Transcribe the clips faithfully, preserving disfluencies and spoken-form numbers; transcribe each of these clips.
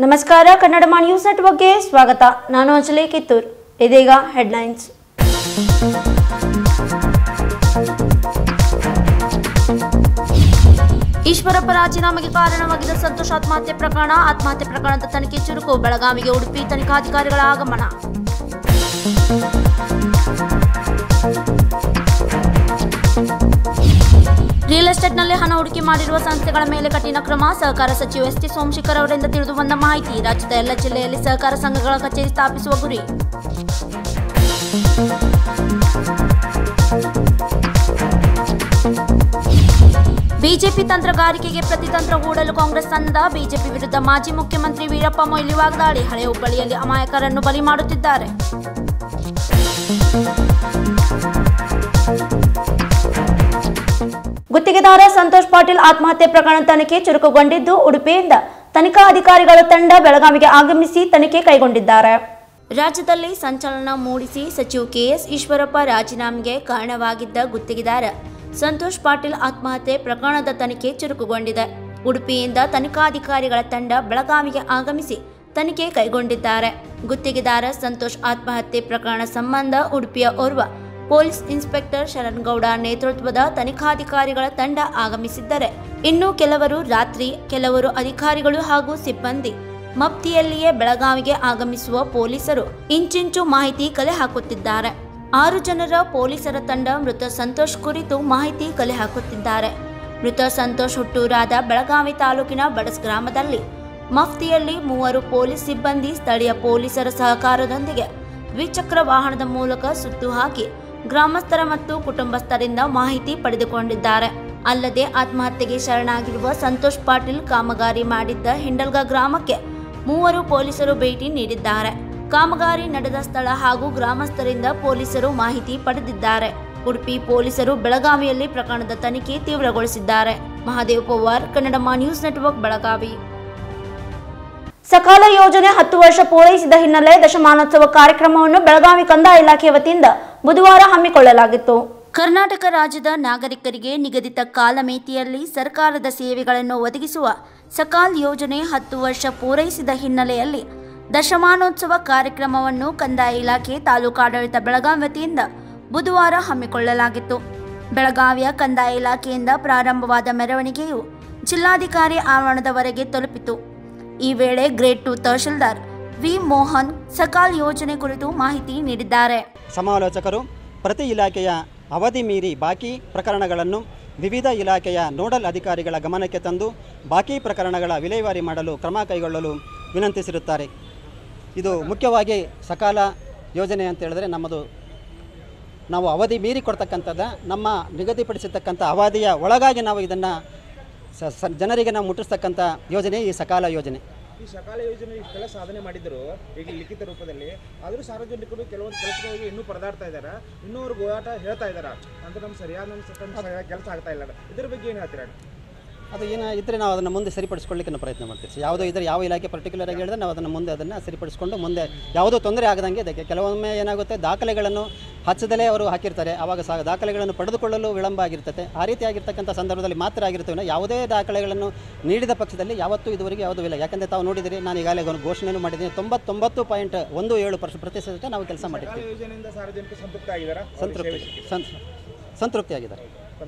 ನಮಸ್ಕಾರ ಕನ್ನಡ ನ್ಯೂಸ್ ನೆಟ್ವರ್ಕ್ಗೆ ಸ್ವಾಗತ. ನಾನು ಅಂಜಲಿ ಕಿತ್ತೂರ್. ಇದೀಗ ಹೆಡ್ಲೈನ್ಸ್. ಈಶ್ವರಪ್ಪ ರಾಜೀನಾಮೆಗೆ ಕಾರಣವಾಗಿದ್ದ ಸಂತೋಷ್ ಆತ್ಮಹತ್ಯೆ ಪ್ರಕರಣ ಆತ್ಮಹತ್ಯೆ ಪ್ರಕರಣದ ತನಿಖೆ ಚುರುಕು. ಬೆಳಗಾವಿಗೆ ಉಡುಪಿ ತನಿಖಾಧಿಕಾರಿಗಳ ಆಗಮನ. ರಿಯಲ್ ಎಸ್ಟೇಟ್ನಲ್ಲಿ ಹಣ ಹೂಡಿಕೆ ಮಾಡಿರುವ ಸಂಸ್ಥೆಗಳ ಮೇಲೆ ಕಠಿಣ ಕ್ರಮ. ಸಹಕಾರ ಸಚಿವ ಎಸ್ ಟಿ ಸೋಮಶೇಖರ್ ಅವರಿಂದ ತಿಳಿದು ಬಂದ ಮಾಹಿತಿ. ರಾಜ್ಯದ ಎಲ್ಲ ಜಿಲ್ಲೆಯಲ್ಲಿ ಸಹಕಾರ ಸಂಘಗಳ ಕಚೇರಿ ಸ್ಥಾಪಿಸುವ ಗುರಿ. ಬಿಜೆಪಿ ತಂತ್ರಗಾರಿಕೆಗೆ ಪ್ರತಿತಂತ್ರ ಹೂಡಲು ಕಾಂಗ್ರೆಸ್ ಸನ್ನದ್ಧ. ಬಿಜೆಪಿ ವಿರುದ್ಧ ಮಾಜಿ ಮುಖ್ಯಮಂತ್ರಿ ವೀರಪ್ಪ ಮೊಯ್ಲಿ ವಾಗ್ದಾಳಿ. ಹಳೆ ಹುಬ್ಬಳ್ಳಿಯಲ್ಲಿ ಅಮಾಯಕರನ್ನು ಬಲಿ ಮಾಡುತ್ತಿದ್ದಾರೆ. ಗುತ್ತಿಗೆದಾರ ಸಂತೋಷ್ ಪಾಟೀಲ್ ಆತ್ಮಹತ್ಯೆ ಪ್ರಕರಣ ತನಿಖೆ ಚುರುಕುಗೊಂಡಿದ್ದು, ಉಡುಪಿಯಿಂದ ತನಿಖಾ ಅಧಿಕಾರಿಗಳ ತಂಡ ಬೆಳಗಾವಿಗೆ ಆಗಮಿಸಿ ತನಿಖೆ ಕೈಗೊಂಡಿದ್ದಾರೆ. ರಾಜ್ಯದಲ್ಲಿ ಸಂಚಲನ ಮೂಡಿಸಿ ಸಚಿವ ಕೆಎಸ್ ಈಶ್ವರಪ್ಪ ರಾಜೀನಾಮೆಗೆ ಕಾರಣವಾಗಿದ್ದ ಗುತ್ತಿಗೆದಾರ ಸಂತೋಷ್ ಪಾಟೀಲ್ ಆತ್ಮಹತ್ಯೆ ಪ್ರಕರಣದ ತನಿಖೆ ಚುರುಕುಗೊಂಡಿದೆ. ಉಡುಪಿಯಿಂದ ತನಿಖಾಧಿಕಾರಿಗಳ ತಂಡ ಬೆಳಗಾವಿಗೆ ಆಗಮಿಸಿ ತನಿಖೆ ಕೈಗೊಂಡಿದ್ದಾರೆ. ಗುತ್ತಿಗೆದಾರ ಸಂತೋಷ್ ಆತ್ಮಹತ್ಯೆ ಪ್ರಕರಣ ಸಂಬಂಧ ಉಡುಪಿಯ ಓರ್ವ ಪೊಲೀಸ್ ಇನ್ಸ್ಪೆಕ್ಟರ್ ಶರಣ್ಗೌಡ ನೇತೃತ್ವದ ತನಿಖಾಧಿಕಾರಿಗಳ ತಂಡ ಆಗಮಿಸಿದ್ದರೆ, ಇನ್ನು ಕೆಲವರು ರಾತ್ರಿ, ಕೆಲವರು ಅಧಿಕಾರಿಗಳು ಹಾಗೂ ಸಿಬ್ಬಂದಿ ಮಫ್ತಿಯಲ್ಲಿಯೇ ಬೆಳಗಾವಿಗೆ ಆಗಮಿಸುವ ಪೊಲೀಸರು ಇಂಚಿಂಚು ಮಾಹಿತಿ ಕಲೆ ಹಾಕುತ್ತಿದ್ದಾರೆ. ಆರು ಜನರ ಪೊಲೀಸರ ತಂಡ ಮೃತ ಸಂತೋಷ್ ಕುರಿತು ಮಾಹಿತಿ ಕಲೆ ಹಾಕುತ್ತಿದ್ದಾರೆ. ಮೃತ ಸಂತೋಷ್ ಹುಟ್ಟೂರಾದ ಬೆಳಗಾವಿ ತಾಲೂಕಿನ ಬಡಸ್ ಗ್ರಾಮದಲ್ಲಿ ಮಫ್ತಿಯಲ್ಲಿ ಮೂವರು ಪೊಲೀಸ್ ಸಿಬ್ಬಂದಿ ಸ್ಥಳೀಯ ಪೊಲೀಸರ ಸಹಕಾರದೊಂದಿಗೆ ದ್ವಿಚಕ್ರ ವಾಹನದ ಮೂಲಕ ಸುತ್ತು ಹಾಕಿ ಗ್ರಾಮಸ್ಥರ ಮತ್ತು ಕುಟುಂಬಸ್ಥರಿಂದ ಮಾಹಿತಿ ಪಡೆದುಕೊಂಡಿದ್ದಾರೆ. ಅಲ್ಲದೆ ಆತ್ಮಹತ್ಯೆಗೆ ಶರಣಾಗಿರುವ ಸಂತೋಷ್ ಪಾಟೀಲ್ ಕಾಮಗಾರಿ ಮಾಡಿದ್ದ ಹಿಂಡಲ್ಗ ಗ್ರಾಮಕ್ಕೆ ಮೂವರು ಪೊಲೀಸರು ಭೇಟಿ ನೀಡಿದ್ದಾರೆ. ಕಾಮಗಾರಿ ನಡೆದ ಸ್ಥಳ ಹಾಗೂ ಗ್ರಾಮಸ್ಥರಿಂದ ಪೊಲೀಸರು ಮಾಹಿತಿ ಪಡೆದಿದ್ದಾರೆ. ಉಡುಪಿ ಪೊಲೀಸರು ಬೆಳಗಾವಿಯಲ್ಲಿ ಪ್ರಕರಣದ ತನಿಖೆ ತೀವ್ರಗೊಳಿಸಿದ್ದಾರೆ. Mahadev Pawar, Kannada news network, Belagavi. ಸಕಾಲ ಯೋಜನೆ ಹತ್ತು ವರ್ಷ ಪೂರೈಸಿದ ಹಿನ್ನೆಲೆ ದಶಮಾನೋತ್ಸವ ಕಾರ್ಯಕ್ರಮವನ್ನು ಬೆಳಗಾವಿ ಕಂದಾಯ ಇಲಾಖೆ ವತಿಯಿಂದ ಬುಧವಾರ ಹಮ್ಮಿಕೊಳ್ಳಲಾಗಿತ್ತು. ಕರ್ನಾಟಕ ರಾಜ್ಯದ ನಾಗರಿಕರಿಗೆ ನಿಗದಿತ ಕಾಲಮಿತಿಯಲ್ಲಿ ಸರ್ಕಾರದ ಸೇವೆಗಳನ್ನು ಒದಗಿಸುವ ಸಕಾಲ್ ಯೋಜನೆ ಹತ್ತು ವರ್ಷ ಪೂರೈಸಿದ ಹಿನ್ನೆಲೆಯಲ್ಲಿ ದಶಮಾನೋತ್ಸವ ಕಾರ್ಯಕ್ರಮವನ್ನು ಕಂದಾಯ ಇಲಾಖೆ ತಾಲೂಕಾಡಳಿತ ಬೆಳಗಾವಿ ವತಿಯಿಂದ ಬುಧವಾರ ಹಮ್ಮಿಕೊಳ್ಳಲಾಗಿತ್ತು. ಬೆಳಗಾವಿಯ ಕಂದಾಯ ಇಲಾಖೆಯಿಂದ ಪ್ರಾರಂಭವಾದ ಮೆರವಣಿಗೆಯು ಜಿಲ್ಲಾಧಿಕಾರಿ ಆವರಣದವರೆಗೆ ತಲುಪಿತು. ಈ ವೇಳೆ grade two tahsildar V Mohan Sakala ಯೋಜನೆ ಕುರಿತು ಮಾಹಿತಿ ನೀಡಿದ್ದಾರೆ. ಸಮಾಲೋಚಕರು ಪ್ರತಿ ಇಲಾಖೆಯ ಅವಧಿ ಮೀರಿ ಬಾಕಿ ಪ್ರಕರಣಗಳನ್ನು ವಿವಿಧ ಇಲಾಖೆಯ ನೋಡಲ್ ಅಧಿಕಾರಿಗಳ ಗಮನಕ್ಕೆ ತಂದು ಬಾಕಿ ಪ್ರಕರಣಗಳ ವಿಲೇವಾರಿ ಮಾಡಲು ಕ್ರಮ ಕೈಗೊಳ್ಳಲು ವಿನಂತಿಸಿರುತ್ತಾರೆ. ಇದು ಮುಖ್ಯವಾಗಿ ಸಕಾಲ ಯೋಜನೆ ಅಂತ ಹೇಳಿದ್ರೆ ನಮ್ಮದು ನಾವು ಅವಧಿ ಮೀರಿ ಕೊಡ್ತಕ್ಕಂಥದ್ದು, ನಮ್ಮ ನಿಗದಿಪಡಿಸಿರ್ತಕ್ಕಂಥ ಅವಧಿಯ ಒಳಗಾಗಿ ನಾವು ಇದನ್ನು ಸ ಜನರಿಗೆ ನಾವು ಮುಟ್ಟಿಸ್ತಕ್ಕಂಥ ಯೋಜನೆ ಈ ಸಕಾಲ ಯೋಜನೆ. ಈ ಸಕಾಲ ಯೋಜನೆ ಇಷ್ಟೆಲ್ಲ ಸಾಧನೆ ಮಾಡಿದ್ರು ಈಗ ಲಿಖಿತ ರೂಪದಲ್ಲಿ, ಆದರೂ ಸಾರ್ವಜನಿಕರು ಕೆಲವೊಂದು ಕೆಲಸಗಳಿಗೆ ಇನ್ನೂ ಪರದಾಡ್ತಾ ಇದ್ದಾರೆ, ಇನ್ನೂ ಅವ್ರು ಗೋಯಾಟ ಹೇಳ್ತಾ ಇದ್ದಾರೆ, ಅಂದ್ರೆ ನಮ್ಮ ಸರಿಯಾದ ಕೆಲಸ ಆಗ್ತಾ ಇಲ್ಲ. ಇದ್ರ ಬಗ್ಗೆ ಏನು ಹೇಳ್ತೀರಾ? ಅದು ಏನು ಇದ್ದರೆ ನಾವು ಅದನ್ನು ಮುಂದೆ ಸರಿಪಡಿಸ್ಕೊಳ್ಳಿಕ್ಕೆ ನಾವು ಪ್ರಯತ್ನ ಮಾಡ್ತೀವಿ. ಯಾವುದೋ ಇದ್ದರೆ ಯಾವ ಇಲಾಖೆ ಪರ್ಟಿಕ್ಯುಲರ್ ಆಗಿ ಹೇಳಿದ್ರೆ ನಾವು ಅದನ್ನು ಮುಂದೆ ಅದನ್ನು ಸರಿಪಡಿಸ್ಕೊಂಡು ಮುಂದೆ ಯಾವುದೋ ತೊಂದರೆ ಆಗದಂಗೆ ಇದಕ್ಕೆ ಕೆಲವೊಮ್ಮೆ ಏನಾಗುತ್ತೆ, ದಾಖಲೆಗಳನ್ನು ಹಚ್ಚದಲ್ಲೇ ಅವರು ಹಾಕಿರ್ತಾರೆ, ಆವಾಗ ಸಹ ದಾಖಲೆಗಳನ್ನು ಪಡೆದುಕೊಳ್ಳಲು ವಿಳಂಬ ಆಗಿರ್ತದೆ. ಆ ರೀತಿಯಾಗಿರ್ತಕ್ಕಂಥ ಸಂದರ್ಭದಲ್ಲಿ ಮಾತ್ರ ಆಗಿರ್ತವೆ. ಯಾವುದೇ ದಾಖಲೆಗಳನ್ನು ನೀಡಿದ ಪಕ್ಷದಲ್ಲಿ ಯಾವತ್ತೂ ಇದುವರೆಗೆ ಯಾವುದೂ ಇಲ್ಲ. ಯಾಕಂದರೆ ತಾವು ನೋಡಿದಿರಿ, ನಾನು ಈಗಾಗಲೇ ಒಂದು ಘೋಷಣೆಯನ್ನು ಮಾಡಿದ್ದೀನಿ, ತೊಂಬತ್ತೊಂಬತ್ತು ಪಾಯಿಂಟ್ ಒಂದು ಏಳು ಪರ್ಸೆಂಟ್ ಪ್ರತಿಶತ ನಾವು ಕೆಲಸ ಮಾಡಿರ್ತೀವಿ. ಯೋಜನೆಯಿಂದ ಸಾರ್ವಜನಿಕರು ಸಂತೃಪ್ತ ಆಗಿದ್ದಾರೆ, ಸಂತೃಪ್ತಿ ಸಂತೃಪ್ತಿ ಆಗಿದ್ದಾರೆ.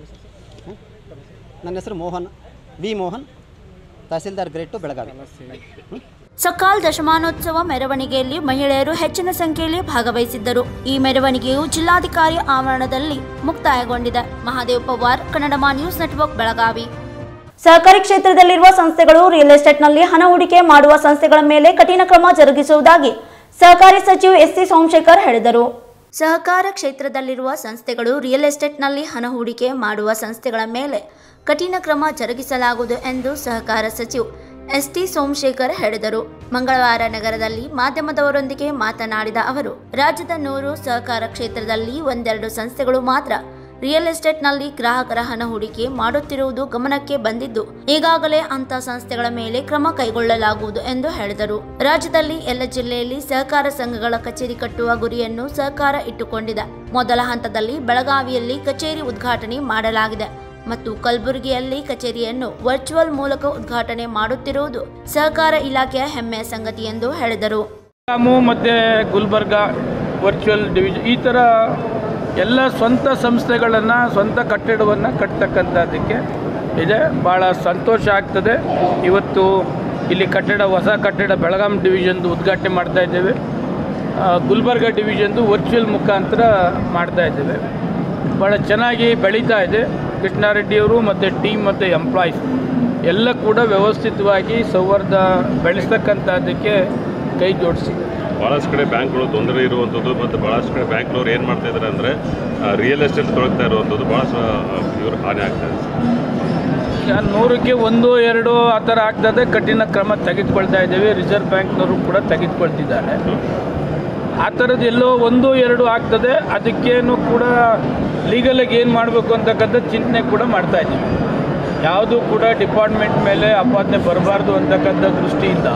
ನನ್ನ ಹೆಸರು Mohan, V Mohan, tahsildar grade two Belagavi. Sakala ದಶಮಾನೋತ್ಸವ ಮೆರವಣಿಗೆಯಲ್ಲಿ ಮಹಿಳೆಯರು ಹೆಚ್ಚಿನ ಸಂಖ್ಯೆಯಲ್ಲಿ ಭಾಗವಹಿಸಿದ್ದರು. ಈ ಮೆರವಣಿಗೆಯು ಜಿಲ್ಲಾಧಿಕಾರಿ ಆವರಣದಲ್ಲಿ ಮುಕ್ತಾಯಗೊಂಡಿದೆ. Mahadev Pawar, Kannada news network, Belagavi. ಸಹಕಾರಿ ಕ್ಷೇತ್ರದಲ್ಲಿರುವ ಸಂಸ್ಥೆಗಳು ರಿಯಲ್ ಎಸ್ಟೇಟ್ನಲ್ಲಿ ಹಣ ಹೂಡಿಕೆ ಮಾಡುವ ಸಂಸ್ಥೆಗಳ ಮೇಲೆ ಕಠಿಣ ಕ್ರಮ ಜರುಗಿಸುವುದಾಗಿ ಸಹಕಾರಿ ಸಚಿವ ಎಸ್ ಟಿ ಸೋಮಶೇಖರ್ ಹೇಳಿದರು. ಸಹಕಾರ ಕ್ಷೇತ್ರದಲ್ಲಿರುವ ಸಂಸ್ಥೆಗಳು ರಿಯಲ್ ಎಸ್ಟೇಟ್ನಲ್ಲಿ ಹಣ ಹೂಡಿಕೆ ಮಾಡುವ ಸಂಸ್ಥೆಗಳ ಮೇಲೆ ಕಠಿಣ ಕ್ರಮ ಜರುಗಿಸಲಾಗುವುದು ಎಂದು ಸಹಕಾರ ಸಚಿವ ಎಸ್ ಟಿ ಸೋಮಶೇಖರ್ ಹೇಳಿದರು. ಮಂಗಳವಾರ ನಗರದಲ್ಲಿ ಮಾಧ್ಯಮದವರೊಂದಿಗೆ ಮಾತನಾಡಿದ ಅವರು, ರಾಜ್ಯದ ನೂರು ಸಹಕಾರ ಕ್ಷೇತ್ರದಲ್ಲಿ ಒಂದೆರಡು ಸಂಸ್ಥೆಗಳು ಮಾತ್ರ ರಿಯಲ್ ಎಸ್ಟೇಟ್ನಲ್ಲಿ ಗ್ರಾಹಕರ ಹಣ ಹೂಡಿಕೆ ಮಾಡುತ್ತಿರುವುದು ಗಮನಕ್ಕೆ ಬಂದಿದ್ದು, ಈಗಾಗಲೇ ಅಂತ ಸಂಸ್ಥೆಗಳ ಮೇಲೆ ಕ್ರಮ ಕೈಗೊಳ್ಳಲಾಗುವುದು ಎಂದು ಹೇಳಿದರು. ರಾಜ್ಯದಲ್ಲಿ ಎಲ್ಲ ಜಿಲ್ಲೆಯಲ್ಲಿ ಸಹಕಾರ ಸಂಘಗಳ ಕಚೇರಿ ಕಟ್ಟುವ ಗುರಿಯನ್ನು ಸರ್ಕಾರ ಇಟ್ಟುಕೊಂಡಿದೆ. ಮೊದಲ ಹಂತದಲ್ಲಿ ಬೆಳಗಾವಿಯಲ್ಲಿ ಕಚೇರಿ ಉದ್ಘಾಟನೆ ಮಾಡಲಾಗಿದೆ. ಮತ್ತು ಕಲಬುರಗಿಯಲ್ಲಿ ಕಚೇರಿಯನ್ನು ವರ್ಚುವಲ್ ಮೂಲಕ ಉದ್ಘಾಟನೆ ಮಾಡುತ್ತಿರುವುದು ಸಹಕಾರ ಇಲಾಖೆಯ ಹೆಮ್ಮೆಯ ಸಂಗತಿ ಎಂದು ಹೇಳಿದರು. ಮತ್ತು ಗುಲ್ಬರ್ಗ ವರ್ಚುವಲ್ ಡಿವಿಷನ್ ಈ ಥರ ಎಲ್ಲ ಸ್ವಂತ ಸಂಸ್ಥೆಗಳನ್ನು ಸ್ವಂತ ಕಟ್ಟಡವನ್ನು ಕಟ್ತಕ್ಕಂಥದ್ದಕ್ಕೆ ಇದೆ. ಭಾಳ ಸಂತೋಷ ಆಗ್ತದೆ. ಇವತ್ತು ಇಲ್ಲಿ ಕಟ್ಟಡ ಹೊಸ ಕಟ್ಟಡ ಬೆಳಗಾಂ ಡಿವಿಷನ್ದು ಉದ್ಘಾಟನೆ ಮಾಡ್ತಾ ಇದ್ದೇವೆ. ಗುಲ್ಬರ್ಗ ಡಿವಿಷನ್ದು ವರ್ಚುವಲ್ ಮುಖಾಂತರ ಮಾಡ್ತಾ ಇದ್ದೇವೆ. ಭಾಳ ಚೆನ್ನಾಗಿ ಬೆಳೀತಾ ಇದೆ. ಕೃಷ್ಣಾರೆಡ್ಡಿಯವರು ಮತ್ತು ಟೀಮ್ ಮತ್ತು ಎಂಪ್ಲಾಯೀಸ್ ಎಲ್ಲ ಕೂಡ ವ್ಯವಸ್ಥಿತವಾಗಿ ಸೌಹಾರ್ದ ಬೆಳೆಸ್ತಕ್ಕಂಥದ್ದಕ್ಕೆ ಕೈ ಜೋಡಿಸಿದೆ. ಭಾಳಷ್ಟು ಕಡೆ ಬ್ಯಾಂಕ್ಗಳು ತೊಂದರೆ ಇರುವಂಥದ್ದು ಮತ್ತು ಭಾಳಷ್ಟು ಕಡೆ ಬ್ಯಾಂಕ್ನವ್ರು ಏನು ಮಾಡ್ತಾ ಇದ್ದಾರೆ ಅಂದರೆ ರಿಯಲ್ ಎಸ್ಟೇಟ್ ತೊಡಗ್ತಾ ಇರುವಂಥದ್ದು ಭಾಳ ಇವ್ರಿಗೆ ಹಾನಿ ಆಗ್ತಾಯಿದೆ. ಈಗ ನೂರಕ್ಕೆ ಒಂದು ಎರಡು ಆ ಥರ ಆಗ್ತದೆ. ಕಠಿಣ ಕ್ರಮ ತೆಗೆದುಕೊಳ್ತಾ ಇದ್ದೇವೆ. ರಿಸರ್ವ್ ಬ್ಯಾಂಕ್ನವರು ಕೂಡ ತೆಗೆದುಕೊಳ್ತಿದ್ದಾರೆ. ಆ ಥರದ್ದು ಎಲ್ಲೋ ಒಂದು ಎರಡು ಆಗ್ತದೆ. ಅದಕ್ಕೇನು ಕೂಡ ಲೀಗಲಾಗಿ ಏನು ಮಾಡಬೇಕು ಅಂತಕ್ಕಂಥ ಚಿಂತನೆ ಕೂಡ ಮಾಡ್ತಾ ಇದ್ದೀವಿ. ಯಾವುದೂ ಕೂಡ ಡಿಪಾರ್ಟ್ಮೆಂಟ್ ಮೇಲೆ ಆಪಾದನೆ ಬರಬಾರ್ದು ಅಂತಕ್ಕಂಥ ದೃಷ್ಟಿಯಿಂದ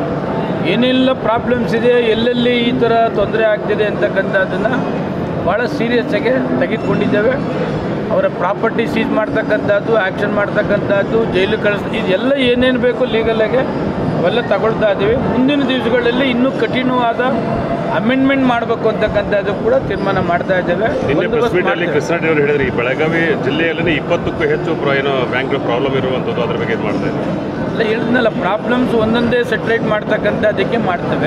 ಏನೆಲ್ಲ ಪ್ರಾಬ್ಲಮ್ಸ್ ಇದೆ, ಎಲ್ಲೆಲ್ಲಿ ಈ ಥರ ತೊಂದರೆ ಆಗ್ತಿದೆ ಅಂತಕ್ಕಂಥದ್ದನ್ನು ಭಾಳ ಸೀರಿಯಸ್ಸಾಗಿ ತೆಗೆದುಕೊಂಡಿದ್ದೇವೆ. ಅವರ ಪ್ರಾಪರ್ಟಿ ಸೀಸ್ ಮಾಡ್ತಕ್ಕಂಥದ್ದು, ಆ್ಯಕ್ಷನ್ ಮಾಡ್ತಕ್ಕಂಥದ್ದು, ಜೈಲು ಕಳಿಸ್ ಇದೆಲ್ಲ ಏನೇನು ಬೇಕು ಲೀಗಲಾಗೆ ಅವೆಲ್ಲ ತಗೊಳ್ತಾ ಇದ್ದೀವಿ. ಮುಂದಿನ ದಿವಸಗಳಲ್ಲಿ ಇನ್ನೂ ಕಠಿಣವಾದ ಅಮೆಂಡ್ಮೆಂಟ್ ಮಾಡಬೇಕು ಅಂತಕ್ಕಂಥದ್ದು ಕೂಡ ತೀರ್ಮಾನ ಮಾಡ್ತಾ ಇದ್ದೇವೆ. ಕೃಷ್ಣಾರೆಡ್ಡಿ ಅವರು ಹೇಳಿದ್ರೆ ಈ ಬೆಳಗಾವಿ ಜಿಲ್ಲೆಯಲ್ಲಿ ಇಪ್ಪತ್ತಕ್ಕೂ ಹೆಚ್ಚು ಏನೋ ಬ್ಯಾಂಕ್ ಪ್ರಾಬ್ಲಮ್ ಇರುವಂಥದ್ದು, ಅದ್ರ ಬಗ್ಗೆ ಏನು ಮಾಡ್ತಾ ಇದ್ದಾರೆ? ಅಲ್ಲ ಹೇಳಿದ್ನಲ್ಲ, ಪ್ರಾಬ್ಲಮ್ಸ್ ಒಂದೊಂದೇ ಸೆಟ್ರೇಟ್ ಮಾಡ್ತಕ್ಕಂಥದ್ದಕ್ಕೆ ಮಾಡ್ತೇವೆ.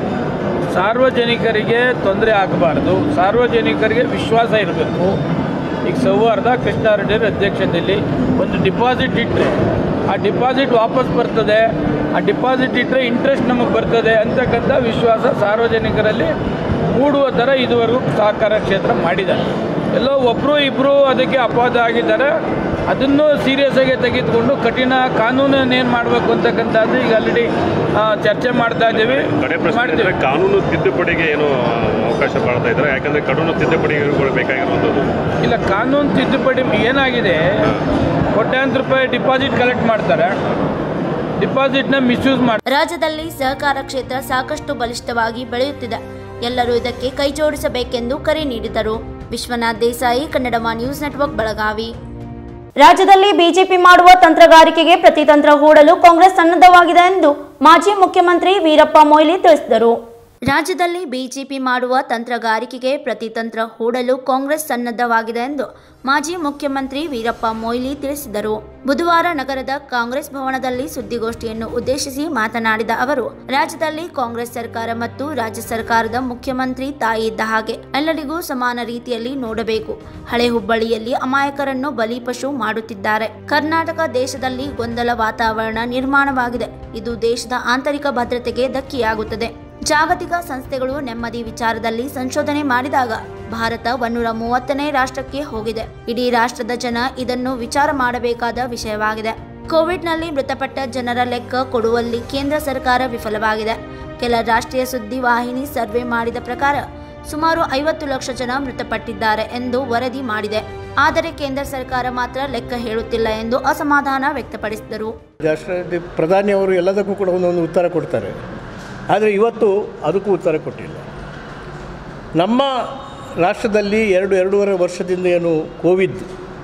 ಸಾರ್ವಜನಿಕರಿಗೆ ತೊಂದರೆ ಆಗಬಾರ್ದು, ಸಾರ್ವಜನಿಕರಿಗೆ ವಿಶ್ವಾಸ ಇರಬೇಕು. ಈಗ ಸೌಹಾರ್ದ ಕೃಷ್ಣಾರೆಡ್ಡಿಯವರ ಅಧ್ಯಕ್ಷತೆಯಲ್ಲಿ ಒಂದು ಡಿಪಾಸಿಟ್ ಇಟ್ಟರೆ ಆ ಡಿಪಾಸಿಟ್ ವಾಪಸ್ ಬರ್ತದೆ, ಆ ಡಿಪಾಸಿಟ್ ಇಟ್ಟರೆ ಇಂಟ್ರೆಸ್ಟ್ ನಮಗೆ ಬರ್ತದೆ ಅಂತಕ್ಕಂಥ ವಿಶ್ವಾಸ ಸಾರ್ವಜನಿಕರಲ್ಲಿ ಮೂಡುವ ಥರ ಇದುವರೆಗೂ ಸಹಕಾರ ಕ್ಷೇತ್ರ ಮಾಡಿದ್ದಾರೆ. ಎಲ್ಲೋ ಒಬ್ಬರು ಇಬ್ಬರು ಅದಕ್ಕೆ ಅಪವಾದ ಆಗಿದ್ದಾರೆ. ಅದನ್ನು ಸೀರಿಯಸ್ ಆಗಿ ತೆಗೆದುಕೊಂಡು ಕಠಿಣ ಕಾನೂನನ್ನು ಏನು ಮಾಡಬೇಕು ಅಂತಕ್ಕಂಥದ್ದು ಈಗ ಆಲ್ರೆಡಿ ಚರ್ಚೆ ಮಾಡ್ತಾ ಇದ್ದೀವಿ. ಮಾಡ್ತೀವಿ. ಕಾನೂನು ತಿದ್ದುಪಡಿಗೆ ಏನು ಅವಕಾಶ ಮಾಡ್ತಾ ಇದ್ದಾರೆ? ಯಾಕಂದರೆ ಕಾನೂನು ತಿದ್ದುಪಡಿಗಳು ಬೇಕಾಗಿರುವಂಥದ್ದು ಇಲ್ಲ. ಕಾನೂನು ತಿದ್ದುಪಡಿ ಏನಾಗಿದೆ, ಕೋಟ್ಯಾಂತರ ರೂಪಾಯಿ ಡಿಪಾಸಿಟ್ ಕಲೆಕ್ಟ್ ಮಾಡ್ತಾರೆ, ಡಿಪಾಸಿಟ್ನ ಮಿಸ್ಯೂಸ್ ಮಾಡ್ತಾರೆ. ರಾಜ್ಯದಲ್ಲಿ ಸಹಕಾರ ಕ್ಷೇತ್ರ ಸಾಕಷ್ಟು ಬಲಿಷ್ಠವಾಗಿ ಬೆಳೆಯುತ್ತಿದೆ. ಎಲ್ಲರೂ ಇದಕ್ಕೆ ಕೈ ಜೋಡಿಸಬೇಕೆಂದು ಕರೆ ನೀಡಿದರು. Vishwanath Desai, Kannadamma news network, Belagavi. ರಾಜ್ಯದಲ್ಲಿ ಬಿಜೆಪಿ ಮಾಡುವ ತಂತ್ರಗಾರಿಕೆಗೆ ಪ್ರತಿತಂತ್ರ ಹೂಡಲು ಕಾಂಗ್ರೆಸ್ ಸನ್ನದ್ಧವಾಗಿದೆ ಎಂದು ಮಾಜಿ ಮುಖ್ಯಮಂತ್ರಿ ವೀರಪ್ಪ ಮೊಯ್ಲಿ ತಿಳಿಸಿದರು. ರಾಜ್ಯದಲ್ಲಿ ಬಿಜೆಪಿ ಮಾಡುವ ತಂತ್ರಗಾರಿಕೆಗೆ ಪ್ರತಿತಂತ್ರ ಹೂಡಲು ಕಾಂಗ್ರೆಸ್ ಸನ್ನದ್ಧವಾಗಿದೆ ಎಂದು ಮಾಜಿ ಮುಖ್ಯಮಂತ್ರಿ ವೀರಪ್ಪ ಮೊಯ್ಲಿ ತಿಳಿಸಿದರು. ಬುಧವಾರ ನಗರದ ಕಾಂಗ್ರೆಸ್ ಭವನದಲ್ಲಿ ಸುದ್ದಿಗೋಷ್ಠಿಯನ್ನು ಉದ್ದೇಶಿಸಿ ಮಾತನಾಡಿದ ಅವರು, ರಾಜ್ಯದಲ್ಲಿ ಕಾಂಗ್ರೆಸ್ ಸರ್ಕಾರ ಮತ್ತು ರಾಜ್ಯ ಸರ್ಕಾರದ ಮುಖ್ಯಮಂತ್ರಿ ತಾಯಿ ಇದ್ದ ಹಾಗೆ ಎಲ್ಲರಿಗೂ ಸಮಾನ ರೀತಿಯಲ್ಲಿ ನೋಡಬೇಕು. ಹಳೆ ಹುಬ್ಬಳ್ಳಿಯಲ್ಲಿ ಅಮಾಯಕರನ್ನು ಬಲಿಪಶು ಮಾಡುತ್ತಿದ್ದಾರೆ. ಕರ್ನಾಟಕ ದೇಶದಲ್ಲಿ ಗೊಂದಲ ವಾತಾವರಣ ನಿರ್ಮಾಣವಾಗಿದೆ. ಇದು ದೇಶದ ಆಂತರಿಕ ಭದ್ರತೆಗೆ ಧಕ್ಕೆಯಾಗುತ್ತದೆ. ಜಾಗತಿಕ ಸಂಸ್ಥೆಗಳು ನೆಮ್ಮದಿ ವಿಚಾರದಲ್ಲಿ ಸಂಶೋಧನೆ ಮಾಡಿದಾಗ ಭಾರತ ಒನ್ನೂರ ಮೂವತ್ತನೇ ರಾಷ್ಟ್ರಕ್ಕೆ ಹೋಗಿದೆ. ಇಡೀ ರಾಷ್ಟ್ರದ ಜನ ಇದನ್ನು ವಿಚಾರ ಮಾಡಬೇಕಾದ ವಿಷಯವಾಗಿದೆ. ಕೋವಿಡ್ನಲ್ಲಿ ಮೃತಪಟ್ಟ ಜನರ ಲೆಕ್ಕ ಕೊಡುವಲ್ಲಿ ಕೇಂದ್ರ ಸರ್ಕಾರ ವಿಫಲವಾಗಿದೆ. ಕೆಲ ರಾಷ್ಟ್ರೀಯ ಸುದ್ದಿ ವಾಹಿನಿ ಸರ್ವೆ ಮಾಡಿದ ಪ್ರಕಾರ ಸುಮಾರು ಐವತ್ತು ಲಕ್ಷ ಜನ ಮೃತಪಟ್ಟಿದ್ದಾರೆ ಎಂದು ವರದಿ ಮಾಡಿದೆ. ಆದರೆ ಕೇಂದ್ರ ಸರ್ಕಾರ ಮಾತ್ರ ಲೆಕ್ಕ ಹೇಳುತ್ತಿಲ್ಲ ಎಂದು ಅಸಮಾಧಾನ ವ್ಯಕ್ತಪಡಿಸಿದರು. ಪ್ರಧಾನಿಯವರು ಎಲ್ಲದಕ್ಕೂ ಕೂಡ ಒಂದೊಂದು ಉತ್ತರ ಕೊಡ್ತಾರೆ, ಆದರೆ ಇವತ್ತು ಅದಕ್ಕೂ ಉತ್ತರ ಕೊಟ್ಟಿಲ್ಲ. ನಮ್ಮ ರಾಷ್ಟ್ರದಲ್ಲಿ ಎರಡು ಎರಡೂವರೆ ವರ್ಷದಿಂದ ಏನು ಕೋವಿಡ್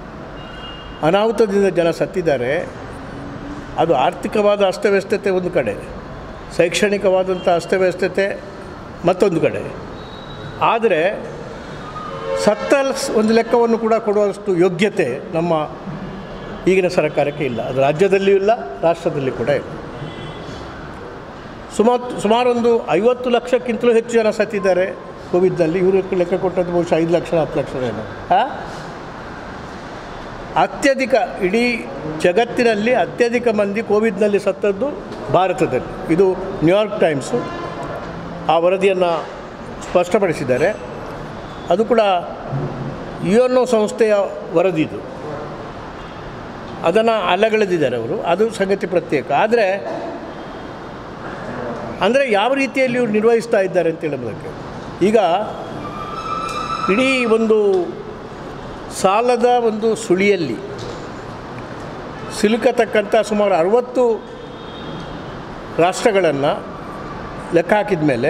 ಅನಾಹುತದಿಂದ ಜನ ಸತ್ತಿದ್ದಾರೆ. ಅದು ಆರ್ಥಿಕವಾದ ಅಸ್ತವ್ಯಸ್ತತೆ ಒಂದು ಕಡೆ, ಶೈಕ್ಷಣಿಕವಾದಂಥ ಅಸ್ತವ್ಯಸ್ತತೆ ಮತ್ತೊಂದು ಕಡೆ. ಆದರೆ ಸತ್ತ ಒಂದು ಲೆಕ್ಕವನ್ನು ಕೂಡ ಕೊಡುವಷ್ಟು ಯೋಗ್ಯತೆ ನಮ್ಮ ಈಗಿನ ಸರ್ಕಾರಕ್ಕೆ ಇಲ್ಲ. ಅದು ರಾಜ್ಯದಲ್ಲಿಯೂ ಇಲ್ಲ, ರಾಷ್ಟ್ರದಲ್ಲಿ ಕೂಡ ಇಲ್ಲ. ಸುಮಾರು ಸುಮಾರೊಂದು ಐವತ್ತು ಲಕ್ಷಕ್ಕಿಂತಲೂ ಹೆಚ್ಚು ಜನ ಸತ್ತಿದ್ದಾರೆ ಕೋವಿಡ್ನಲ್ಲಿ. ಇವರು ಲೆಕ್ಕ ಕೊಟ್ಟದ್ದು ಬಹುಶಃ ಐದು ಲಕ್ಷ ಹತ್ತು ಲಕ್ಷ ಏನೋ. ಅತ್ಯಧಿಕ ಇಡೀ ಜಗತ್ತಿನಲ್ಲಿ ಅತ್ಯಧಿಕ ಮಂದಿ ಕೋವಿಡ್ನಲ್ಲಿ ಸತ್ತದ್ದು ಭಾರತದಲ್ಲಿ. ಇದು ನ್ಯೂಯಾರ್ಕ್ ಟೈಮ್ಸು ಆ ವರದಿಯನ್ನು ಸ್ಪಷ್ಟಪಡಿಸಿದ್ದಾರೆ. ಅದು ಕೂಡ ಯು ಎನ್ ಒ ಸಂಸ್ಥೆಯ ವರದಿದು. ಅದನ್ನು ಅಲ್ಲಗಳೆದಿದ್ದಾರೆ ಅವರು, ಅದು ಸಂಗತಿ ಪ್ರತ್ಯೇಕ. ಆದರೆ ಅಂದರೆ ಯಾವ ರೀತಿಯಲ್ಲಿ ಇವರು ನಿರ್ವಹಿಸ್ತಾ ಇದ್ದಾರೆ ಅಂತ ಹೇಳೋದಕ್ಕೆ, ಈಗ ಇಡೀ ಒಂದು ಸಾಲದ ಒಂದು ಸುಳಿಯಲ್ಲಿ ಸಿಲುಕತಕ್ಕಂಥ ಸುಮಾರು ಅರವತ್ತು ರಾಷ್ಟ್ರಗಳನ್ನು ಲೆಕ್ಕ ಹಾಕಿದ ಮೇಲೆ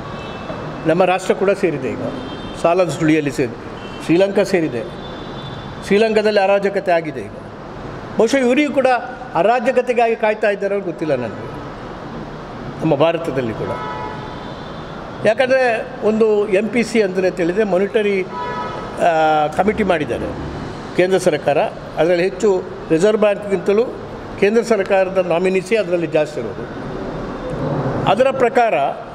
ನಮ್ಮ ರಾಷ್ಟ್ರ ಕೂಡ ಸೇರಿದೆ. ಈಗ ಸಾಲದ ಸುಳಿಯಲ್ಲಿ ಸೇರಿ ಶ್ರೀಲಂಕಾ ಸೇರಿದೆ, ಶ್ರೀಲಂಕಾದಲ್ಲಿ ಅರಾಜಕತೆ ಆಗಿದೆ ಈಗ. ಬಹುಶಃ ಇವರಿಗೂ ಕೂಡ ಅರಾಜಕತೆಗಾಗಿ ಕಾಯ್ತಾ ಇದ್ದಾರೋ ಗೊತ್ತಿಲ್ಲ ನನಗೆ, ನಮ್ಮ ಭಾರತದಲ್ಲಿ ಕೂಡ. ಯಾಕಂದರೆ ಒಂದು ಎಮ್ ಪಿ ಸಿ ಅಂದರೆ ತಿಳಿದರೆ ಮಾನಿಟರಿ ಕಮಿಟಿ ಮಾಡಿದ್ದಾರೆ ಕೇಂದ್ರ ಸರ್ಕಾರ. ಅದರಲ್ಲಿ ಹೆಚ್ಚು ರಿಸರ್ವ್ ಬ್ಯಾಂಕ್ಗಿಂತಲೂ ಕೇಂದ್ರ ಸರ್ಕಾರದ ನಾಮಿನಿಸಿ ಅದರಲ್ಲಿ ಜಾಸ್ತಿ ಇರೋದು. ಅದರ ಪ್ರಕಾರ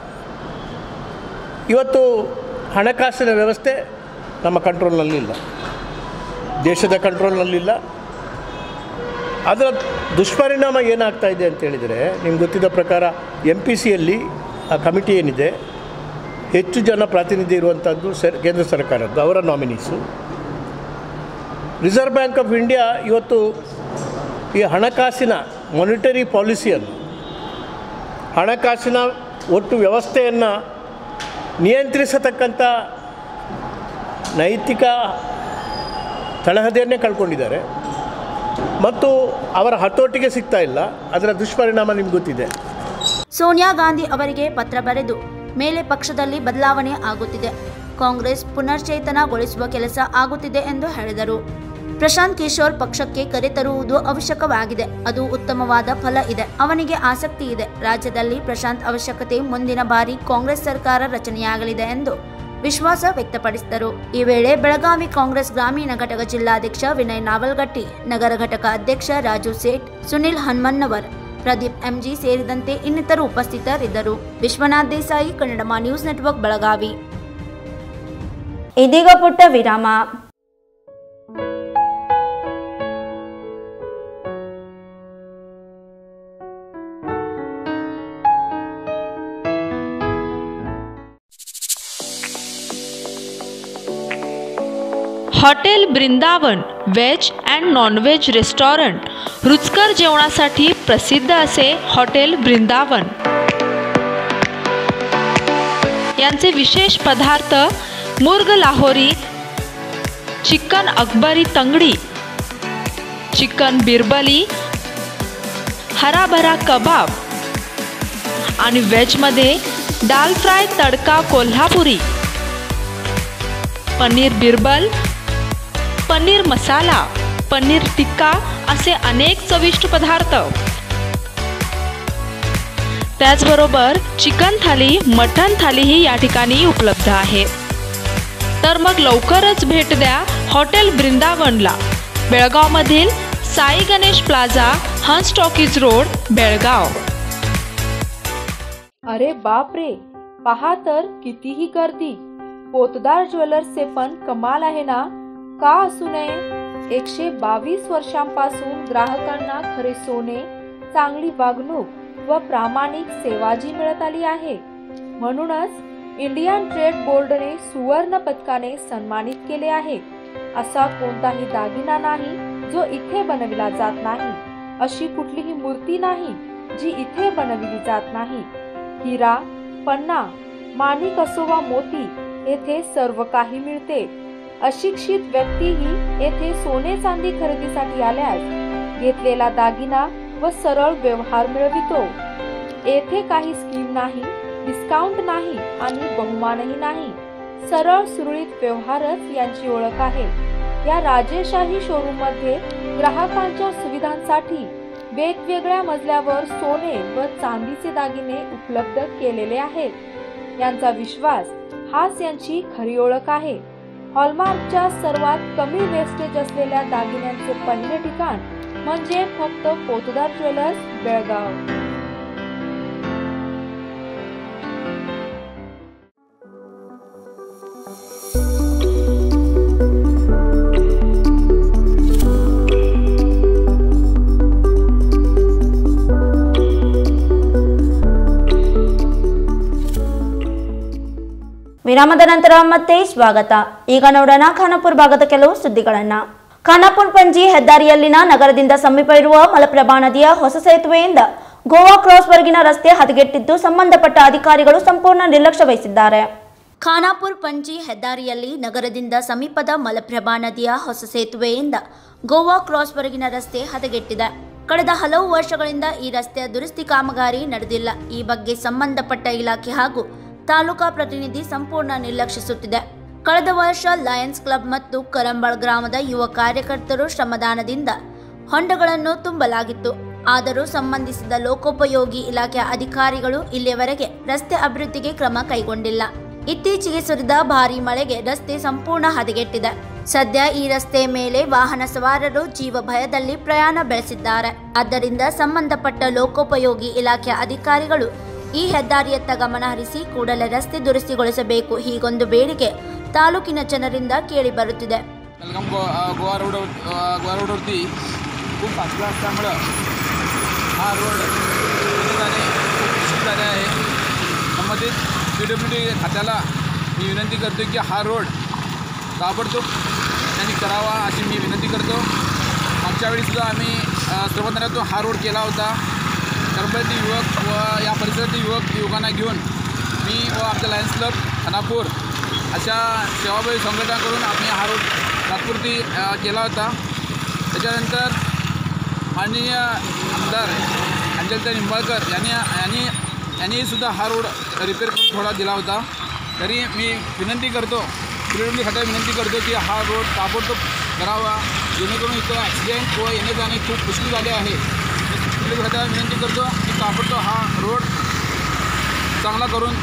ಇವತ್ತು ಹಣಕಾಸಿನ ವ್ಯವಸ್ಥೆ ನಮ್ಮ ಕಂಟ್ರೋಲ್ನಲ್ಲಿಲ್ಲ, ದೇಶದ ಕಂಟ್ರೋಲ್ನಲ್ಲಿಲ್ಲ. ಅದರ ದುಷ್ಪರಿಣಾಮ ಏನಾಗ್ತಾ ಇದೆ ಅಂತೇಳಿದರೆ, ನಿಮ್ಗೆ ಗೊತ್ತಿದ್ದ ಪ್ರಕಾರ ಎಮ್ ಪಿ ಸಿಯಲ್ಲಿ ಆ ಕಮಿಟಿ ಏನಿದೆ ಹೆಚ್ಚು ಜನ ಪ್ರಾತಿನಿಧ್ಯ ಇರುವಂಥದ್ದು ಸರ್ ಕೇಂದ್ರ ಸರ್ಕಾರದ್ದು, ಅವರ nominees. Reserve bank of India ಇವತ್ತು ಈ ಹಣಕಾಸಿನ ಮಾನಿಟರಿ ಪಾಲಿಸಿಯನ್ನು, ಹಣಕಾಸಿನ ಒಟ್ಟು ವ್ಯವಸ್ಥೆಯನ್ನು ನಿಯಂತ್ರಿಸತಕ್ಕಂಥ ನೈತಿಕ ತಳಹದಿಯನ್ನೇ ಕಳ್ಕೊಂಡಿದ್ದಾರೆ ಮತ್ತು ಅವರ ಹತೋಟಿಗೆ ಸಿಗ್ತಾ ಇಲ್ಲ. ಅದರ ದುಷ್ಪರಿಣಾಮ ನಿಮ್ಗೆ ಗೊತ್ತಿದೆ. ಸೋನಿಯಾ ಗಾಂಧಿ ಅವರಿಗೆ ಪತ್ರ ಬರೆದು ಮೇಲೆ ಪಕ್ಷದಲ್ಲಿ ಬದಲಾವಣೆ ಆಗುತ್ತಿದೆ, ಕಾಂಗ್ರೆಸ್ ಪುನಶ್ಚೇತನಗೊಳಿಸುವ ಕೆಲಸ ಆಗುತ್ತಿದೆ ಎಂದು ಹೇಳಿದರು. ಪ್ರಶಾಂತ್ ಕಿಶೋರ್ ಪಕ್ಷಕ್ಕೆ ಕರೆತರುವುದು ಅವಶ್ಯಕವಾಗಿದೆ, ಅದು ಉತ್ತಮವಾದ ಫಲ ಇದೆ, ಅವನಿಗೆ ಆಸಕ್ತಿ ಇದೆ. ರಾಜ್ಯದಲ್ಲಿ ಪ್ರಶಾಂತ್ ಅವಶ್ಯಕತೆ ಮುಂದಿನ ಬಾರಿ ಕಾಂಗ್ರೆಸ್ ಸರ್ಕಾರ ರಚನೆಯಾಗಲಿದೆ ಎಂದು ವಿಶ್ವಾಸ ವ್ಯಕ್ತಪಡಿಸಿದರು. ಈ ವೇಳೆ ಬೆಳಗಾವಿ ಕಾಂಗ್ರೆಸ್ ಗ್ರಾಮೀಣ ಘಟಕ ಜಿಲ್ಲಾಧ್ಯಕ್ಷ ವಿನಯ್ ನಾವಲ್ಗಟ್ಟಿ, ನಗರ ಘಟಕ ಅಧ್ಯಕ್ಷ ರಾಜು ಸೇಠ್, ಸುನಿಲ್ ಹನುಮನ್ನವರ್, ಪ್ರದೀಪ್ ಎಂಜಿ ಸೇರಿದಂತೆ ಇನ್ನಿತರು ಉಪಸ್ಥಿತರಿದ್ದರು. Vishwanath Desai, Kannadamma news network, Belagavi. ಇದೀಗ ಪುಟ್ಟ ವಿರಾಮ. Hotel Brindavan veg and non veg restaurant. रुचकर जेवणासाठी प्रसिद्ध असे हॉटेल ब्रिंदावन. यांचे विशेष पदार्थ मुर्ग लाहोरी, चिकन अकबरी तंगडी, चिकन बिरबली, हराभरा कबाब आणि व्हेजमध्ये दाल फ्राय तडका कोल्हापुरी, पनीर बिरबल, पनीर मसाला, पनीर टिक्का असे अनेक चविष्ट पदार्थ. त्याचबरोबर चिकन थाली, मटन थालीही या ठिकाणी उपलब्ध आहे. तर मग लवकरच भेट द्या हॉटेल ब्रिंदावनला. बेळगावमधील Sai Ganesh plaza, Hans talkies road, Belgaum. अरे बाप रे, पहा तर कितीही गर्दी. पोतदार ज्वेलर्सचे पण कमाल आहे ना, का असू नये. एकशे बावीस वर्षांपासून ग्राहकांना खरे सोने, चांगली वागणूक व प्रामाणिक सेवा जी मिळत आली आहे. म्हणूनच इंडियन ट्रेड बोर्डने सुवर्ण पदकाने सन्मानित केले आहे. असा कोणताही दागिना नाही जो इथे बनविला जात नाही, अशी कुठलीही मूर्ती नाही जी इथे बनविली जात नाही. हिरा, पन्ना, माणिक असो वा मोती, येथे सर्व काही मिळते. अशिक्षित व्यक्तीही येथे सोने चांदी खरेदीसाठी आल्यास घेतलेला दागिना व सरळ व्यवहार मिळवितो. येथे काही स्कीम नाही, डिस्काउंट नाही आणि बहुमानही नाही. सरळ सुरळीत व्यवहारच यांची ओळख आहे. या राजेशाही शोरूम मध्ये ग्राहकांच्या सुविधांसाठी वेगवेगळ्या मजल्यावर सोने व चांदीचे दागिने उपलब्ध केलेले आहेत. यांचा विश्वास हाच यांची खरी ओळख आहे. हॉलमार्कच्या सर्वात कमी वेस्टेज असलेल्या दागिन्यांचे पहिले ठिकाण म्हणजे फक्त पोतदार ज्वेलर्स, बेळगाव. ವಿರಾಮದ ನಂತರ ಮತ್ತೆ ಸ್ವಾಗತ. ಈಗ ನೋಡೋಣ ಖಾನಾಪುರ ಭಾಗದ ಕೆಲವು ಸುದ್ದಿಗಳನ್ನ. ಖಾನಾಪುರ ಪಂಜಿ ಹೆದ್ದಾರಿಯಲ್ಲಿನ ನಗರದಿಂದ ಸಮೀಪ ಇರುವ ಮಲಪ್ರಭಾ ನದಿಯ ಹೊಸ ಸೇತುವೆಯಿಂದ ಗೋವಾ ಕ್ರಾಸ್ ವರೆಗಿನ ರಸ್ತೆ ಹದಗೆಟ್ಟಿದ್ದು ಸಂಬಂಧಪಟ್ಟ ಅಧಿಕಾರಿಗಳು ಸಂಪೂರ್ಣ ನಿರ್ಲಕ್ಷ್ಯ ವಹಿಸಿದ್ದಾರೆ. ಖಾನಾಪುರ ಪಂಜಿ ಹೆದ್ದಾರಿಯಲ್ಲಿ ನಗರದಿಂದ ಸಮೀಪದ ಮಲಪ್ರಭಾ ನದಿಯ ಹೊಸ ಸೇತುವೆಯಿಂದ ಗೋವಾ ಕ್ರಾಸ್ ವರೆಗಿನ ರಸ್ತೆ ಹದಗೆಟ್ಟಿದೆ. ಕಳೆದ ಹಲವು ವರ್ಷಗಳಿಂದ ಈ ರಸ್ತೆಯ ದುರಸ್ತಿ ಕಾಮಗಾರಿ ನಡೆದಿಲ್ಲ. ಈ ಬಗ್ಗೆ ಸಂಬಂಧಪಟ್ಟ ಇಲಾಖೆ ಹಾಗೂ ತಾಲೂಕಾ ಪ್ರತಿನಿಧಿ ಸಂಪೂರ್ಣ ನಿರ್ಲಕ್ಷಿಸುತ್ತಿದೆ. ಕಳೆದ ವರ್ಷ ಲಯನ್ಸ್ ಕ್ಲಬ್ ಮತ್ತು ಕರಂಬಾಳ್ ಗ್ರಾಮದ ಯುವ ಕಾರ್ಯಕರ್ತರು ಶ್ರಮದಾನದಿಂದ ಹೊಂಡಗಳನ್ನು ತುಂಬಲಾಗಿತ್ತು. ಆದರೂ ಸಂಬಂಧಿಸಿದ ಲೋಕೋಪಯೋಗಿ ಇಲಾಖೆ ಅಧಿಕಾರಿಗಳು ಇಲ್ಲಿಯವರೆಗೆ ರಸ್ತೆ ಅಭಿವೃದ್ಧಿಗೆ ಕ್ರಮ ಕೈಗೊಂಡಿಲ್ಲ. ಇತ್ತೀಚೆಗೆ ಸುರಿದ ಭಾರೀ ಮಳೆಗೆ ರಸ್ತೆ ಸಂಪೂರ್ಣ ಹದಗೆಟ್ಟಿದೆ. ಸದ್ಯ ಈ ರಸ್ತೆ ಮೇಲೆ ವಾಹನ ಸವಾರರು ಜೀವ ಭಯದಲ್ಲಿ ಪ್ರಯಾಣ ಬೆಳೆಸಿದ್ದಾರೆ. ಆದ್ದರಿಂದ ಸಂಬಂಧಪಟ್ಟ ಲೋಕೋಪಯೋಗಿ ಇಲಾಖೆ ಅಧಿಕಾರಿಗಳು ಈ ಹೆದ್ದಾರಿಯತ್ತ ಗಮನ ಹರಿಸಿ ಕೂಡಲೇ ರಸ್ತೆ ದುರಸ್ತಿಗೊಳಿಸಬೇಕು. ಹೀಗೊಂದು ಬೇಡಿಕೆ ತಾಲೂಕಿನ ಜನರಿಂದ ಕೇಳಿ ಬರುತ್ತಿದೆ. गोवा रोड गोवा रोडवरती खूप पाचला असल्यामुळं हा रोड ठिकाणी खूप उशीर झाले आहे. संबंधित पी डब्ल्यू डी खात्याला मी विनंती करतो की हा रोड ताबडतोब त्यांनी करावा अशी मी विनंती करतो. मागच्या वेळीसुद्धा आम्ही श्रमदानातून हा रोड केला होता. कर्मचारी युवक व या परिसरातील युवक युवकांना घेऊन मी व आमच्या लायन्स क्लब खानापूर अशा सेवाभावी संघटनाकडून आम्ही हा रोड तात्पुरती केला होता. त्याच्यानंतर माननीय आमदार अंजलताई निंबाळकर यांनी यांनी यांनीसुद्धा हा रोड रिपेअर करून थोडा दिला होता. तरी मी विनंती करतो पिढी खात्याला विनंती करतो की हा रोड ताबडतोब करावा, जेणेकरून इथं ॲक्सिडेंट व येणे जाणे खूप मुश्किल झाले आहे. पिढी खात्याला विनंती करतो की ताबडतोब हा रोड चांगला करून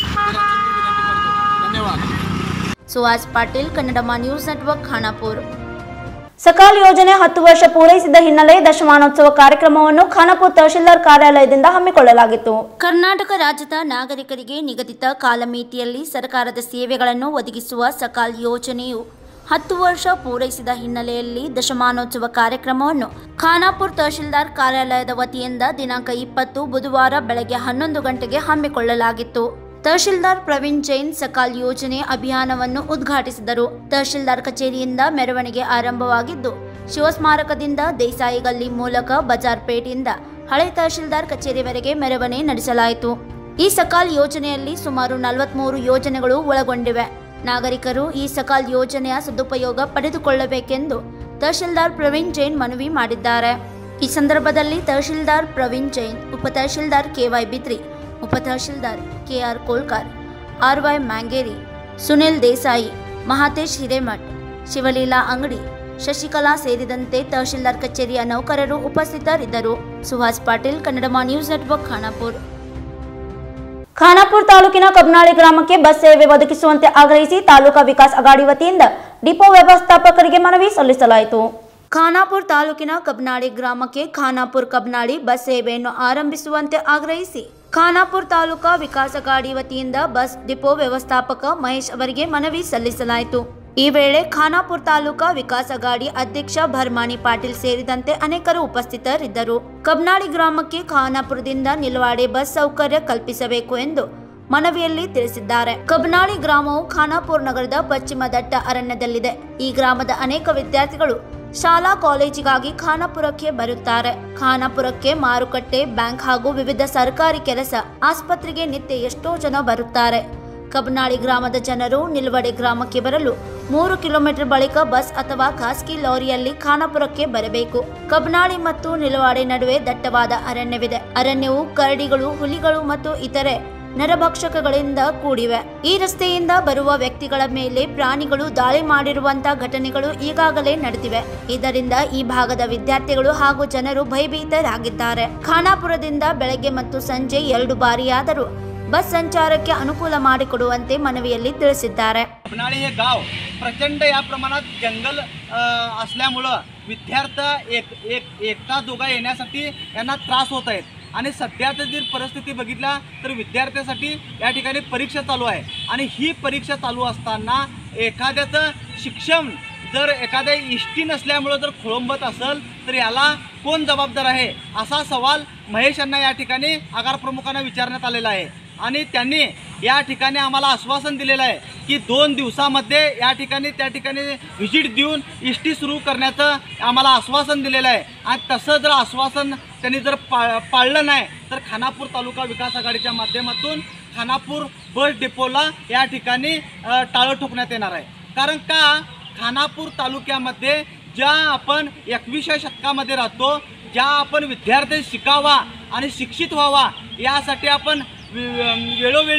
विनंती करतो. धन्यवाद. Suhas Patil, Kannadamma news network, Khanapur. ಸಕಾಲ್ ಯೋಜನೆ ಹತ್ತು ವರ್ಷ ಪೂರೈಸಿದ ಹಿನ್ನೆಲೆ ದಶಮಾನೋತ್ಸವ ಕಾರ್ಯಕ್ರಮವನ್ನು ಖಾನಾಪುರ ತಹಶೀಲ್ದಾರ್ ಕಾರ್ಯಾಲಯದಿಂದ ಹಮ್ಮಿಕೊಳ್ಳಲಾಗಿತ್ತು. ಕರ್ನಾಟಕ ರಾಜ್ಯದ ನಾಗರಿಕರಿಗೆ ನಿಗದಿತ ಕಾಲಮಿತಿಯಲ್ಲಿ ಸರ್ಕಾರದ ಸೇವೆಗಳನ್ನು ಒದಗಿಸುವ ಸಕಾಲ್ ಯೋಜನೆಯು ಹತ್ತು ವರ್ಷ ಪೂರೈಸಿದ ಹಿನ್ನೆಲೆಯಲ್ಲಿ ದಶಮಾನೋತ್ಸವ ಕಾರ್ಯಕ್ರಮವನ್ನು ಖಾನಾಪುರ ತಹಶೀಲ್ದಾರ್ ಕಾರ್ಯಾಲಯದ ವತಿಯಿಂದ ದಿನಾಂಕ ಇಪ್ಪತ್ತು ಬುಧವಾರ ಬೆಳಗ್ಗೆ ಹನ್ನೊಂದು ಗಂಟೆಗೆ ಹಮ್ಮಿಕೊಳ್ಳಲಾಗಿತ್ತು. ತಹಶೀಲ್ದಾರ್ ಪ್ರವೀಣ್ ಜೈನ್ ಸಕಾಲ್ ಯೋಜನೆ ಅಭಿಯಾನವನ್ನು ಉದ್ಘಾಟಿಸಿದರು. ತಹಶೀಲ್ದಾರ್ ಕಚೇರಿಯಿಂದ ಮೆರವಣಿಗೆ ಆರಂಭವಾಗಿದ್ದು ಶಿವಸ್ಮಾರಕದಿಂದ ದೇಸಾಯಿ ಗಲ್ಲಿ ಮೂಲಕ ಬಜಾರ್ಪೇಟೆಯಿಂದ ಹಳೆ ತಹಶೀಲ್ದಾರ್ ಕಚೇರಿವರೆಗೆ ಮೆರವಣಿಗೆ ನಡೆಸಲಾಯಿತು. ಈ ಸಕಾಲ್ ಯೋಜನೆಯಲ್ಲಿ ಸುಮಾರು ನಲವತ್ಮೂರು ಯೋಜನೆಗಳು ಒಳಗೊಂಡಿವೆ. ನಾಗರಿಕರು ಈ ಸಕಾಲ್ ಯೋಜನೆಯ ಸದುಪಯೋಗ ಪಡೆದುಕೊಳ್ಳಬೇಕೆಂದು ತಹಶೀಲ್ದಾರ್ ಪ್ರವೀಣ್ ಜೈನ್ ಮನವಿ ಮಾಡಿದ್ದಾರೆ. ಈ ಸಂದರ್ಭದಲ್ಲಿ ತಹಶೀಲ್ದಾರ್ ಪ್ರವೀಣ್ ಜೈನ್, ಉಪ ತಹಶೀಲ್ದಾರ್ ಕೆವೈ ಬಿದ್ರಿ, ಉಪ ತಹಶೀಲ್ದಾರ್ ಕೆಆರ್ ಕೋಲ್ಕರ್, ಆರ್ವೈ ಮ್ಯಾಂಗೇರಿ, ಸುನಿಲ್ ದೇಸಾಯಿ, ಮಹಾತೇಶ್ ಹಿರೇಮಠ್, ಶಿವಲೀಲಾ ಅಂಗಡಿ, ಶಶಿಕಲಾ ಸೇರಿದಂತೆ ತಹಶೀಲ್ದಾರ್ ಕಚೇರಿಯ ನೌಕರರು ಉಪಸ್ಥಿತರಿದ್ದರು. Suhas Patil, Kannadamma news network, Khanapur. ಖಾನಾಪುರ ತಾಲೂಕಿನ ಕಬ್ನಾಳಿ ಗ್ರಾಮಕ್ಕೆ ಬಸ್ ಸೇವೆ ಒದಗಿಸುವಂತೆ ಆಗ್ರಹಿಸಿ ತಾಲೂಕಾ ವಿಕಾಸ್ ಅಗಾಡಿ ವತಿಯಿಂದ ಡಿಪೋ ವ್ಯವಸ್ಥಾಪಕರಿಗೆ ಮನವಿ ಸಲ್ಲಿಸಲಾಯಿತು. ಖಾನಾಪುರ ತಾಲೂಕಿನ ಕಬ್ನಾಳಿ ಗ್ರಾಮಕ್ಕೆ ಖಾನಾಪುರ ಕಬ್ನಾಳಿ ಬಸ್ ಸೇವೆಯನ್ನು ಆರಂಭಿಸುವಂತೆ ಆಗ್ರಹಿಸಿ ಖಾನಾಪುರ ತಾಲೂಕಾ ವಿಕಾಸ ಅಗಾಡಿ ವತಿಯಿಂದ ಬಸ್ ಡಿಪೋ ವ್ಯವಸ್ಥಾಪಕ ಮಹೇಶ್ ಅವರಿಗೆ ಮನವಿ ಸಲ್ಲಿಸಲಾಯಿತು. ಈ ವೇಳೆ ಖಾನಾಪುರ ತಾಲೂಕಾ ವಿಕಾಸ ಅಗಾಡಿ ಅಧ್ಯಕ್ಷ ಭರ್ಮಾನಿ ಪಾಟೀಲ್ ಸೇರಿದಂತೆ ಅನೇಕರು ಉಪಸ್ಥಿತರಿದ್ದರು. ಕಬ್ನಾಳಿ ಗ್ರಾಮಕ್ಕೆ ಖಾನಾಪುರದಿಂದ ನಿಲ್ವಾಡೆ ಬಸ್ ಸೌಕರ್ಯ ಕಲ್ಪಿಸಬೇಕು ಎಂದು ಮನವಿಯಲ್ಲಿ ತಿಳಿಸಿದ್ದಾರೆ. ಕಬ್ನಾಳಿ ಗ್ರಾಮವು ಖಾನಾಪುರ ನಗರದ ಪಶ್ಚಿಮ ದಟ್ಟ ಅರಣ್ಯದಲ್ಲಿದೆ. ಈ ಗ್ರಾಮದ ಅನೇಕ ವಿದ್ಯಾರ್ಥಿಗಳು ಶಾಲಾ ಕಾಲೇಜಿಗಾಗಿ ಖಾನಾಪುರಕ್ಕೆ ಬರುತ್ತಾರೆ. ಖಾನಾಪುರಕ್ಕೆ ಮಾರುಕಟ್ಟೆ, ಬ್ಯಾಂಕ್ ಹಾಗೂ ವಿವಿಧ ಸರ್ಕಾರಿ ಕೆಲಸ, ಆಸ್ಪತ್ರೆಗೆ ನಿತ್ಯ ಎಷ್ಟೋ ಜನ ಬರುತ್ತಾರೆ. ಕಬ್ನಾಳಿ ಗ್ರಾಮದ ಜನರು ನಿಲ್ವಡೆ ಗ್ರಾಮಕ್ಕೆ ಬರಲು ಮೂರು ಕಿಲೋಮೀಟರ್ ಬಳಿಕ ಬಸ್ ಅಥವಾ ಖಾಸಗಿ ಲಾರಿಯಲ್ಲಿ ಖಾನಾಪುರಕ್ಕೆ ಬರಬೇಕು. ಕಬ್ನಾಳಿ ಮತ್ತು ನಿಲ್ವಾಡೆ ನಡುವೆ ದಟ್ಟವಾದ ಅರಣ್ಯವಿದೆ. ಅರಣ್ಯವು ಕರಡಿಗಳು, ಹುಲಿಗಳು ಮತ್ತು ಇತರೆ ನರಭಕ್ಷಕಗಳಿಂದ ಕೂಡಿವೆ. ಈ ರಸ್ತೆಯಿಂದ ಬರುವ ವ್ಯಕ್ತಿಗಳ ಮೇಲೆ ಪ್ರಾಣಿಗಳು ದಾಳಿ ಮಾಡಿರುವಂತಹ ಘಟನೆಗಳು ಈಗಾಗಲೇ ನಡೆದಿವೆ. ಇದರಿಂದ ಈ ಭಾಗದ ವಿದ್ಯಾರ್ಥಿಗಳು ಹಾಗೂ ಜನರು ಭಯಭೀತರಾಗಿದ್ದಾರೆ. ಖಾನಾಪುರದಿಂದ ಬೆಳಗ್ಗೆ ಮತ್ತು ಸಂಜೆ ಎರಡು ಬಾರಿಯಾದರೂ बस संचारಕ್ಕೆ ಅನುಕೂಲ ಮಾಡಿಕೊಡುವಂತೆ ಮನವಿಯಲ್ಲಿ ತಿಳಿಸಿದ್ದಾರೆ. कबनाळी हे गाव प्रचंड या प्रमाणात जंगल असल्यामुळे विद्यार्थी एक एक एकटा दोघा येण्यासाठी यांना त्रास होत आहेत आणि सध्याची जर परिस्थिती बघितला तर विद्यार्थ्यांसाठी या ठिकाणी परीक्षा चालू आहे आणि ही परीक्षा चालू असताना एखाद्याचं शिक्षण जर एखाद्या इष्टी नसल्यामुळे जर खोळंबत असेल तर याला कोण जबाबदार आहे असा सवाल महेश यांना या ठिकाणी आगार प्रमुखांना विचारण्यात आलेला आहे. आणि त्यांनी या ठिकाणी आम्हाला आश्वासन दिलेलं आहे की दोन दिवसामध्ये या ठिकाणी त्या ठिकाणी व्हिजिट देऊन इष्टी सुरू करण्याचं आम्हाला आश्वासन दिलेलं आहे. आणि तसं जर आश्वासन त्यांनी जर पा पाळलं नाही तर खानापूर तालुका विकास आघाडीच्या माध्यमातून खानापूर बस डेपोला या ठिकाणी टाळं ठोकण्यात येणार आहे. कारण का खानापूर तालुक्यामध्ये ज्या आपण एकविसाव्या शतकामध्ये राहतो, ज्या आपण विद्यार्थी शिकावा आणि शिक्षित व्हावा यासाठी आपण वेळोवेळी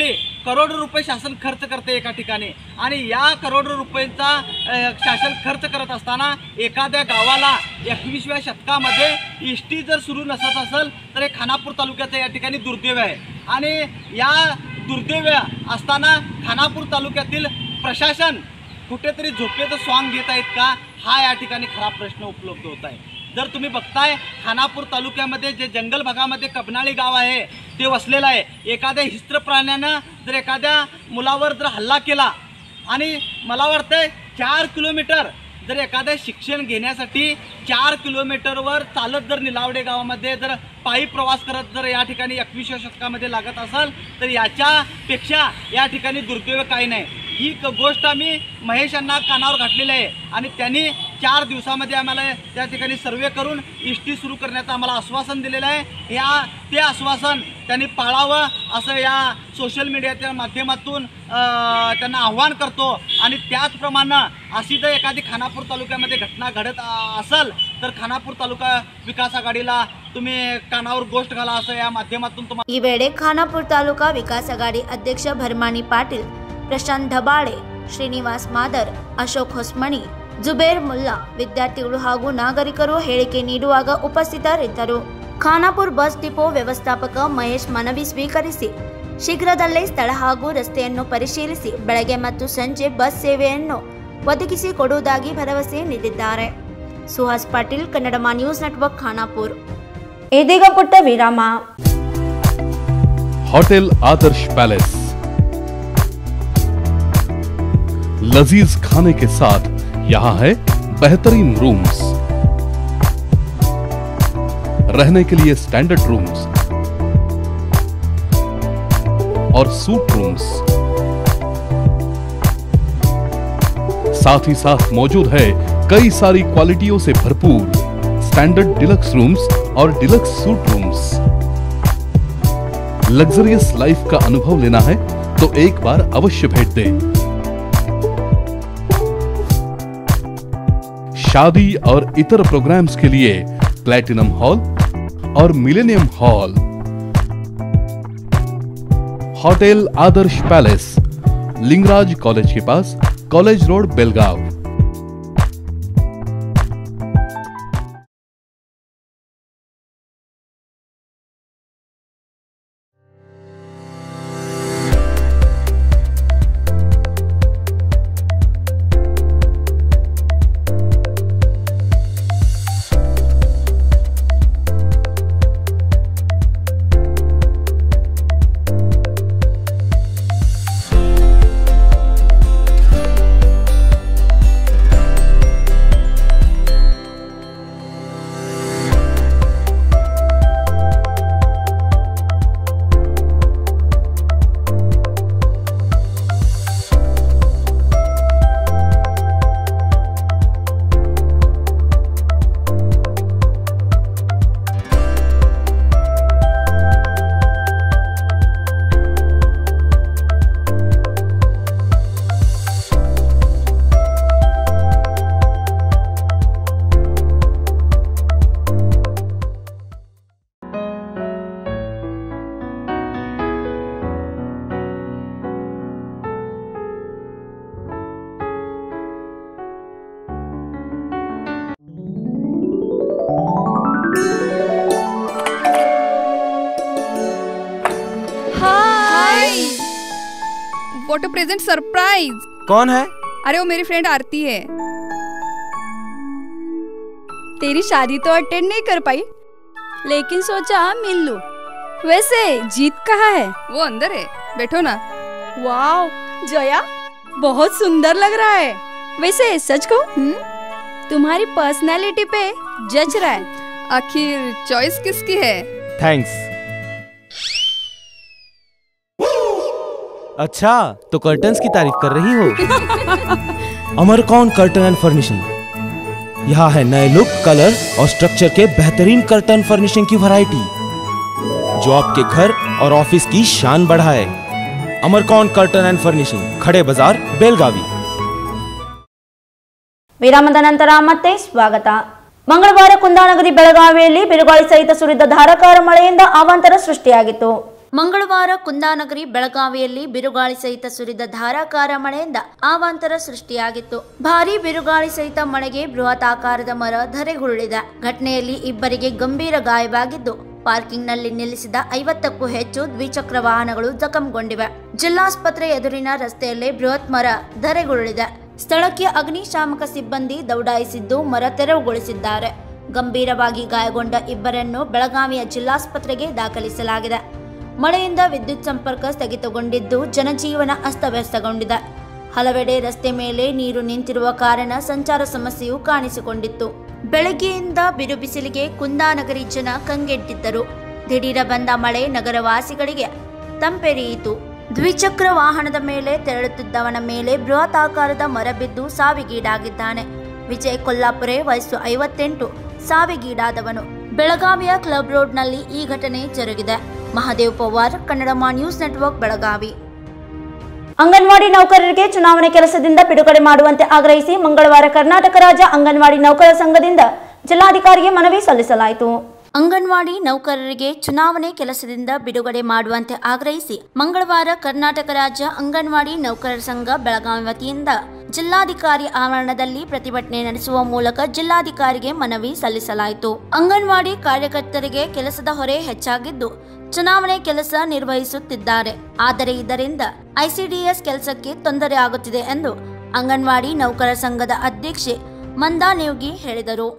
करोडो रुपये शासन खर्च करते एका ठिकाणी आणि या करोडो रुपयांचा शासन खर्च करत असताना एखाद्या गावाला एकविसव्या शतकामध्ये एस टी जर सुरू नसत असेल तर हे खानापूर तालुक्याचं या ठिकाणी दुर्दैव आहे। आणि या दुर्दैव असताना खानापूर तालुक्यातील प्रशासन कुठेतरी झोपेचं स्वांग घेत आहेत का, हा या ठिकाणी खरा प्रश्न उपलब्ध होत आहे। जर तुम्ही बघताय खानापूर तालुक्यामध्ये जे जंगल भागामध्ये कबनाळी गाव आहे ते वसलेलं आहे। एखाद्या हिंस्त्र प्राण्यानं जर एखाद्या मुलावर जर हल्ला केला आणि मला वाटतंय चार किलोमीटर जर एखाद्या शिक्षण घेण्यासाठी चार किलोमीटरवर चालत जर निलावडे गावामध्ये जर पायी प्रवास करत जर या ठिकाणी एकविसव्या शतकामध्ये लागत असेल तर याच्यापेक्षा या ठिकाणी दुर्दैव काही नाही। ही गोष्ट आम्ही महेश यांना कानावर घातलेली आहे आणि त्यांनी चार दिवसामध्ये आम्हाला त्या ठिकाणी सर्वे करून एस टी सुरू करण्याचं आम्हाला आश्वासन दिलेलं आहे। या ते आश्वासन त्यांनी पाळावं असं या सोशल मीडियाच्या माध्यमातून त्यांना आव्हान करतो। आणि त्याचप्रमाणे अशी जर एखादी खानापूर तालुक्यामध्ये घटना घडत असेल तर खानापूर तालुका विकास आघाडीला तुम्ही कानावर गोष्ट घाला असं या माध्यमातून तुम्हाला। ಈ ವೇಳೆ ಖಾನಾಪುರ ತಾಲೂಕಾ ವಿಕಾಸ ಅಗಾಡಿ ಅಧ್ಯಕ್ಷ ಭರ್ಮಾನಿ ಪಾಟೀಲ್, ಪ್ರಶಾಂತ್ ಧಬಾಳೆ, ಶ್ರೀನಿವಾಸ್ ಮಾದರ್, ಅಶೋಕ್ ಹೊಸ್ಮನಿ, ಜುಬೇರ್ ಮುಲ್ಲಾ ವಿದ್ಯಾರ್ಥಿಗಳು ಹಾಗೂ ನಾಗರಿಕರು ಹೇಳಿಕೆ ನೀಡುವಾಗ ಉಪಸ್ಥಿತರಿದ್ದರು। ಖಾನಾಪುರ ಬಸ್ ಡಿಪೋ ವ್ಯವಸ್ಥಾಪಕ ಮಹೇಶ್ ಮನವಿ ಸ್ವೀಕರಿಸಿ ಶೀಘ್ರದಲ್ಲೇ ಸ್ಥಳ ಹಾಗೂ ರಸ್ತೆಯನ್ನು ಪರಿಶೀಲಿಸಿ ಬೆಳಗ್ಗೆ ಮತ್ತು ಸಂಜೆ ಬಸ್ ಸೇವೆಯನ್ನು ಒದಗಿಸಿಕೊಡುವುದಾಗಿ ಭರವಸೆ ನೀಡಿದ್ದಾರೆ। Suhas Patil, Kannadamma news network, Khanapur. ಇದೀಗ ಪುಟ್ಟ ವಿರಾಮ। होटल आदर्श पैलेस लजीज खाने के साथ यहाँ है बेहतरीन रूम्स, रहने के लिए स्टैंडर्ड रूम्स और सूट रूम्स, साथ ही साथ मौजूद है कई सारी क्वालिटियों से भरपूर स्टैंडर्ड डिलक्स रूम्स और deluxe suite rooms. Luxurious life का अनुभव लेना है तो एक बार अवश्य भेंट दें। शादी और इतर प्रोग्राम्स के लिए प्लैटिनम हॉल और millennium hall. Hotel Adarsh palace, Lingaraj college के पास, college road, Belgaum. What a present surprise. कौन है? अरे वो मेरी फ्रेंड आरती है। तेरी शादी तो अटेंड नहीं कर पाई, लेकिन सोचा मिल लूं। वैसे जीत कहाँ है? वो अंदर है, बैठो ना। वाव जया, बहुत सुंदर लग रहा है। वैसे सच को तुम्हारी पर्सनालिटी पे जज रहा है। आखिर चॉइस किसकी है? थैंक्स। अच्छा तो कर्टन्स की तारीफ कर रही हो? अमरकौन कर्टन एंड फर्निशिंग। यहाँ है नए लुक, कलर और स्ट्रक्चर के बेहतरीन कर्टन फर्निशिंग की वैरायटी जो आपके घर और ऑफिस की शान बढ़ाए। अमरकौन कर्टन एंड फर्निशिंग, खड़े बाजार, बेलगावी। ವಿರಾಮದ ನಂತರ ಮತ್ತೆ ಸ್ವಾಗತ। ಮಂಗಳವಾರ ಕುಂದಾನಗರಿ ಬೆಳಗಾವಿಯಲ್ಲಿ ಬಿರುಗಾಳಿ ಸಹಿತ ಸುರಿದ ಧಾರಾಕಾರ ಮಳೆಯಿಂದ ಅವಾಂತರ ಸೃಷ್ಟಿಯಾಗಿತ್ತು। ಮಂಗಳವಾರ ಕುಂದಾನಗರಿ ಬೆಳಗಾವಿಯಲ್ಲಿ ಬಿರುಗಾಳಿ ಸಹಿತ ಸುರಿದ ಧಾರಾಕಾರ ಮಳೆಯಿಂದ ಅವಾಂತರ ಸೃಷ್ಟಿಯಾಗಿತ್ತು. ಭಾರೀ ಬಿರುಗಾಳಿ ಸಹಿತ ಮಳೆಗೆ ಬೃಹತ್ ಆಕಾರದ ಮರ ಧರೆಗುರುಳಿದೆ. ಘಟನೆಯಲ್ಲಿ ಇಬ್ಬರಿಗೆ ಗಂಭೀರ ಗಾಯವಾಗಿದ್ದು, ಪಾರ್ಕಿಂಗ್ನಲ್ಲಿ ನಿಲ್ಲಿಸಿದ ಐವತ್ತಕ್ಕೂ ಹೆಚ್ಚು ದ್ವಿಚಕ್ರ ವಾಹನಗಳು ಜಖಂಗೊಂಡಿವೆ. ಜಿಲ್ಲಾಸ್ಪತ್ರೆ ಎದುರಿನ ರಸ್ತೆಯಲ್ಲೇ ಬೃಹತ್ ಮರ ಧರೆಗುರುಳಿದೆ. ಸ್ಥಳಕ್ಕೆ ಅಗ್ನಿಶಾಮಕ ಸಿಬ್ಬಂದಿ ದೌಡಾಯಿಸಿದ್ದು ಮರ ತೆರವುಗೊಳಿಸಿದ್ದಾರೆ. ಗಂಭೀರವಾಗಿ ಗಾಯಗೊಂಡ ಇಬ್ಬರನ್ನು ಬೆಳಗಾವಿಯ ಜಿಲ್ಲಾಸ್ಪತ್ರೆಗೆ ದಾಖಲಿಸಲಾಗಿದೆ. ಮಳೆಯಿಂದ ವಿದ್ಯುತ್ ಸಂಪರ್ಕ ಸ್ಥಗಿತಗೊಂಡಿದ್ದು ಜನಜೀವನ ಅಸ್ತವ್ಯಸ್ತಗೊಂಡಿದೆ. ಹಲವೆಡೆ ರಸ್ತೆ ಮೇಲೆ ನೀರು ನಿಂತಿರುವ ಕಾರಣ ಸಂಚಾರ ಸಮಸ್ಯೆಯೂ ಕಾಣಿಸಿಕೊಂಡಿತ್ತು. ಬೆಳಗ್ಗೆಯಿಂದ ಬಿರು ಬಿಸಿಲಿಗೆ ಕುಂದಾನಗರಿ ಜನ ಕಂಗೆಟ್ಟಿದ್ದರು. ದಿಢೀರ ಬಂದ ಮಳೆ ನಗರವಾಸಿಗಳಿಗೆ ತಂಪೆರೆಯಿತು. ದ್ವಿಚಕ್ರ ವಾಹನದ ಮೇಲೆ ತೆರಳುತ್ತಿದ್ದವನ ಮೇಲೆ ಬೃಹತ್ ಆಕಾರದ ಮರ ಬಿದ್ದು ಸಾವಿಗೀಡಾಗಿದ್ದಾನೆ. ವಿಜಯ್ ಕೊಲ್ಲಾಪುರೆ, ವಯಸ್ಸು ಐವತ್ತೆಂಟು, ಸಾವಿಗೀಡಾದವನು. ಬೆಳಗಾವಿಯ ಕ್ಲಬ್ ರೋಡ್ನಲ್ಲಿ ಈ ಘಟನೆ ಜರುಗಿದೆ. Mahadev Pawar, Kannadamma news network, Belagavi. ಅಂಗನವಾಡಿ ನೌಕರರಿಗೆ ಚುನಾವಣೆ ಕೆಲಸದಿಂದ ಬಿಡುಗಡೆ ಮಾಡುವಂತೆ ಆಗ್ರಹಿಸಿ ಮಂಗಳವಾರ ಕರ್ನಾಟಕ ರಾಜ್ಯ ಅಂಗನವಾಡಿ ನೌಕರರ ಸಂಘದಿಂದ ಜಿಲ್ಲಾಧಿಕಾರಿಗೆ ಮನವಿ ಸಲ್ಲಿಸಲಾಯಿತು. ಅಂಗನವಾಡಿ ನೌಕರರಿಗೆ ಚುನಾವಣೆ ಕೆಲಸದಿಂದ ಬಿಡುಗಡೆ ಮಾಡುವಂತೆ ಆಗ್ರಹಿಸಿ ಮಂಗಳವಾರ ಕರ್ನಾಟಕ ರಾಜ್ಯ ಅಂಗನವಾಡಿ ನೌಕರರ ಸಂಘ ಬೆಳಗಾವಿ ವತಿಯಿಂದ ಜಿಲ್ಲಾಧಿಕಾರಿ ಆವರಣದಲ್ಲಿ ಪ್ರತಿಭಟನೆ ನಡೆಸುವ ಮೂಲಕ ಜಿಲ್ಲಾಧಿಕಾರಿಗೆ ಮನವಿ ಸಲ್ಲಿಸಲಾಯಿತು. ಅಂಗನವಾಡಿ ಕಾರ್ಯಕರ್ತರಿಗೆ ಕೆಲಸದ ಹೊರೆ ಹೆಚ್ಚಾಗಿದ್ದು ಚುನಾವಣೆ ಕೆಲಸ ನಿರ್ವಹಿಸುತ್ತಿದ್ದಾರೆ. ಆದರೆ ಇದರಿಂದ ಐಸಿಡಿಎಸ್ ಕೆಲಸಕ್ಕೆ ತೊಂದರೆ ಆಗುತ್ತಿದೆ ಎಂದು अंगणवाडी नौकर संघದ अध्यक्षे मंदा नेवगी ಹೇಳಿದರು.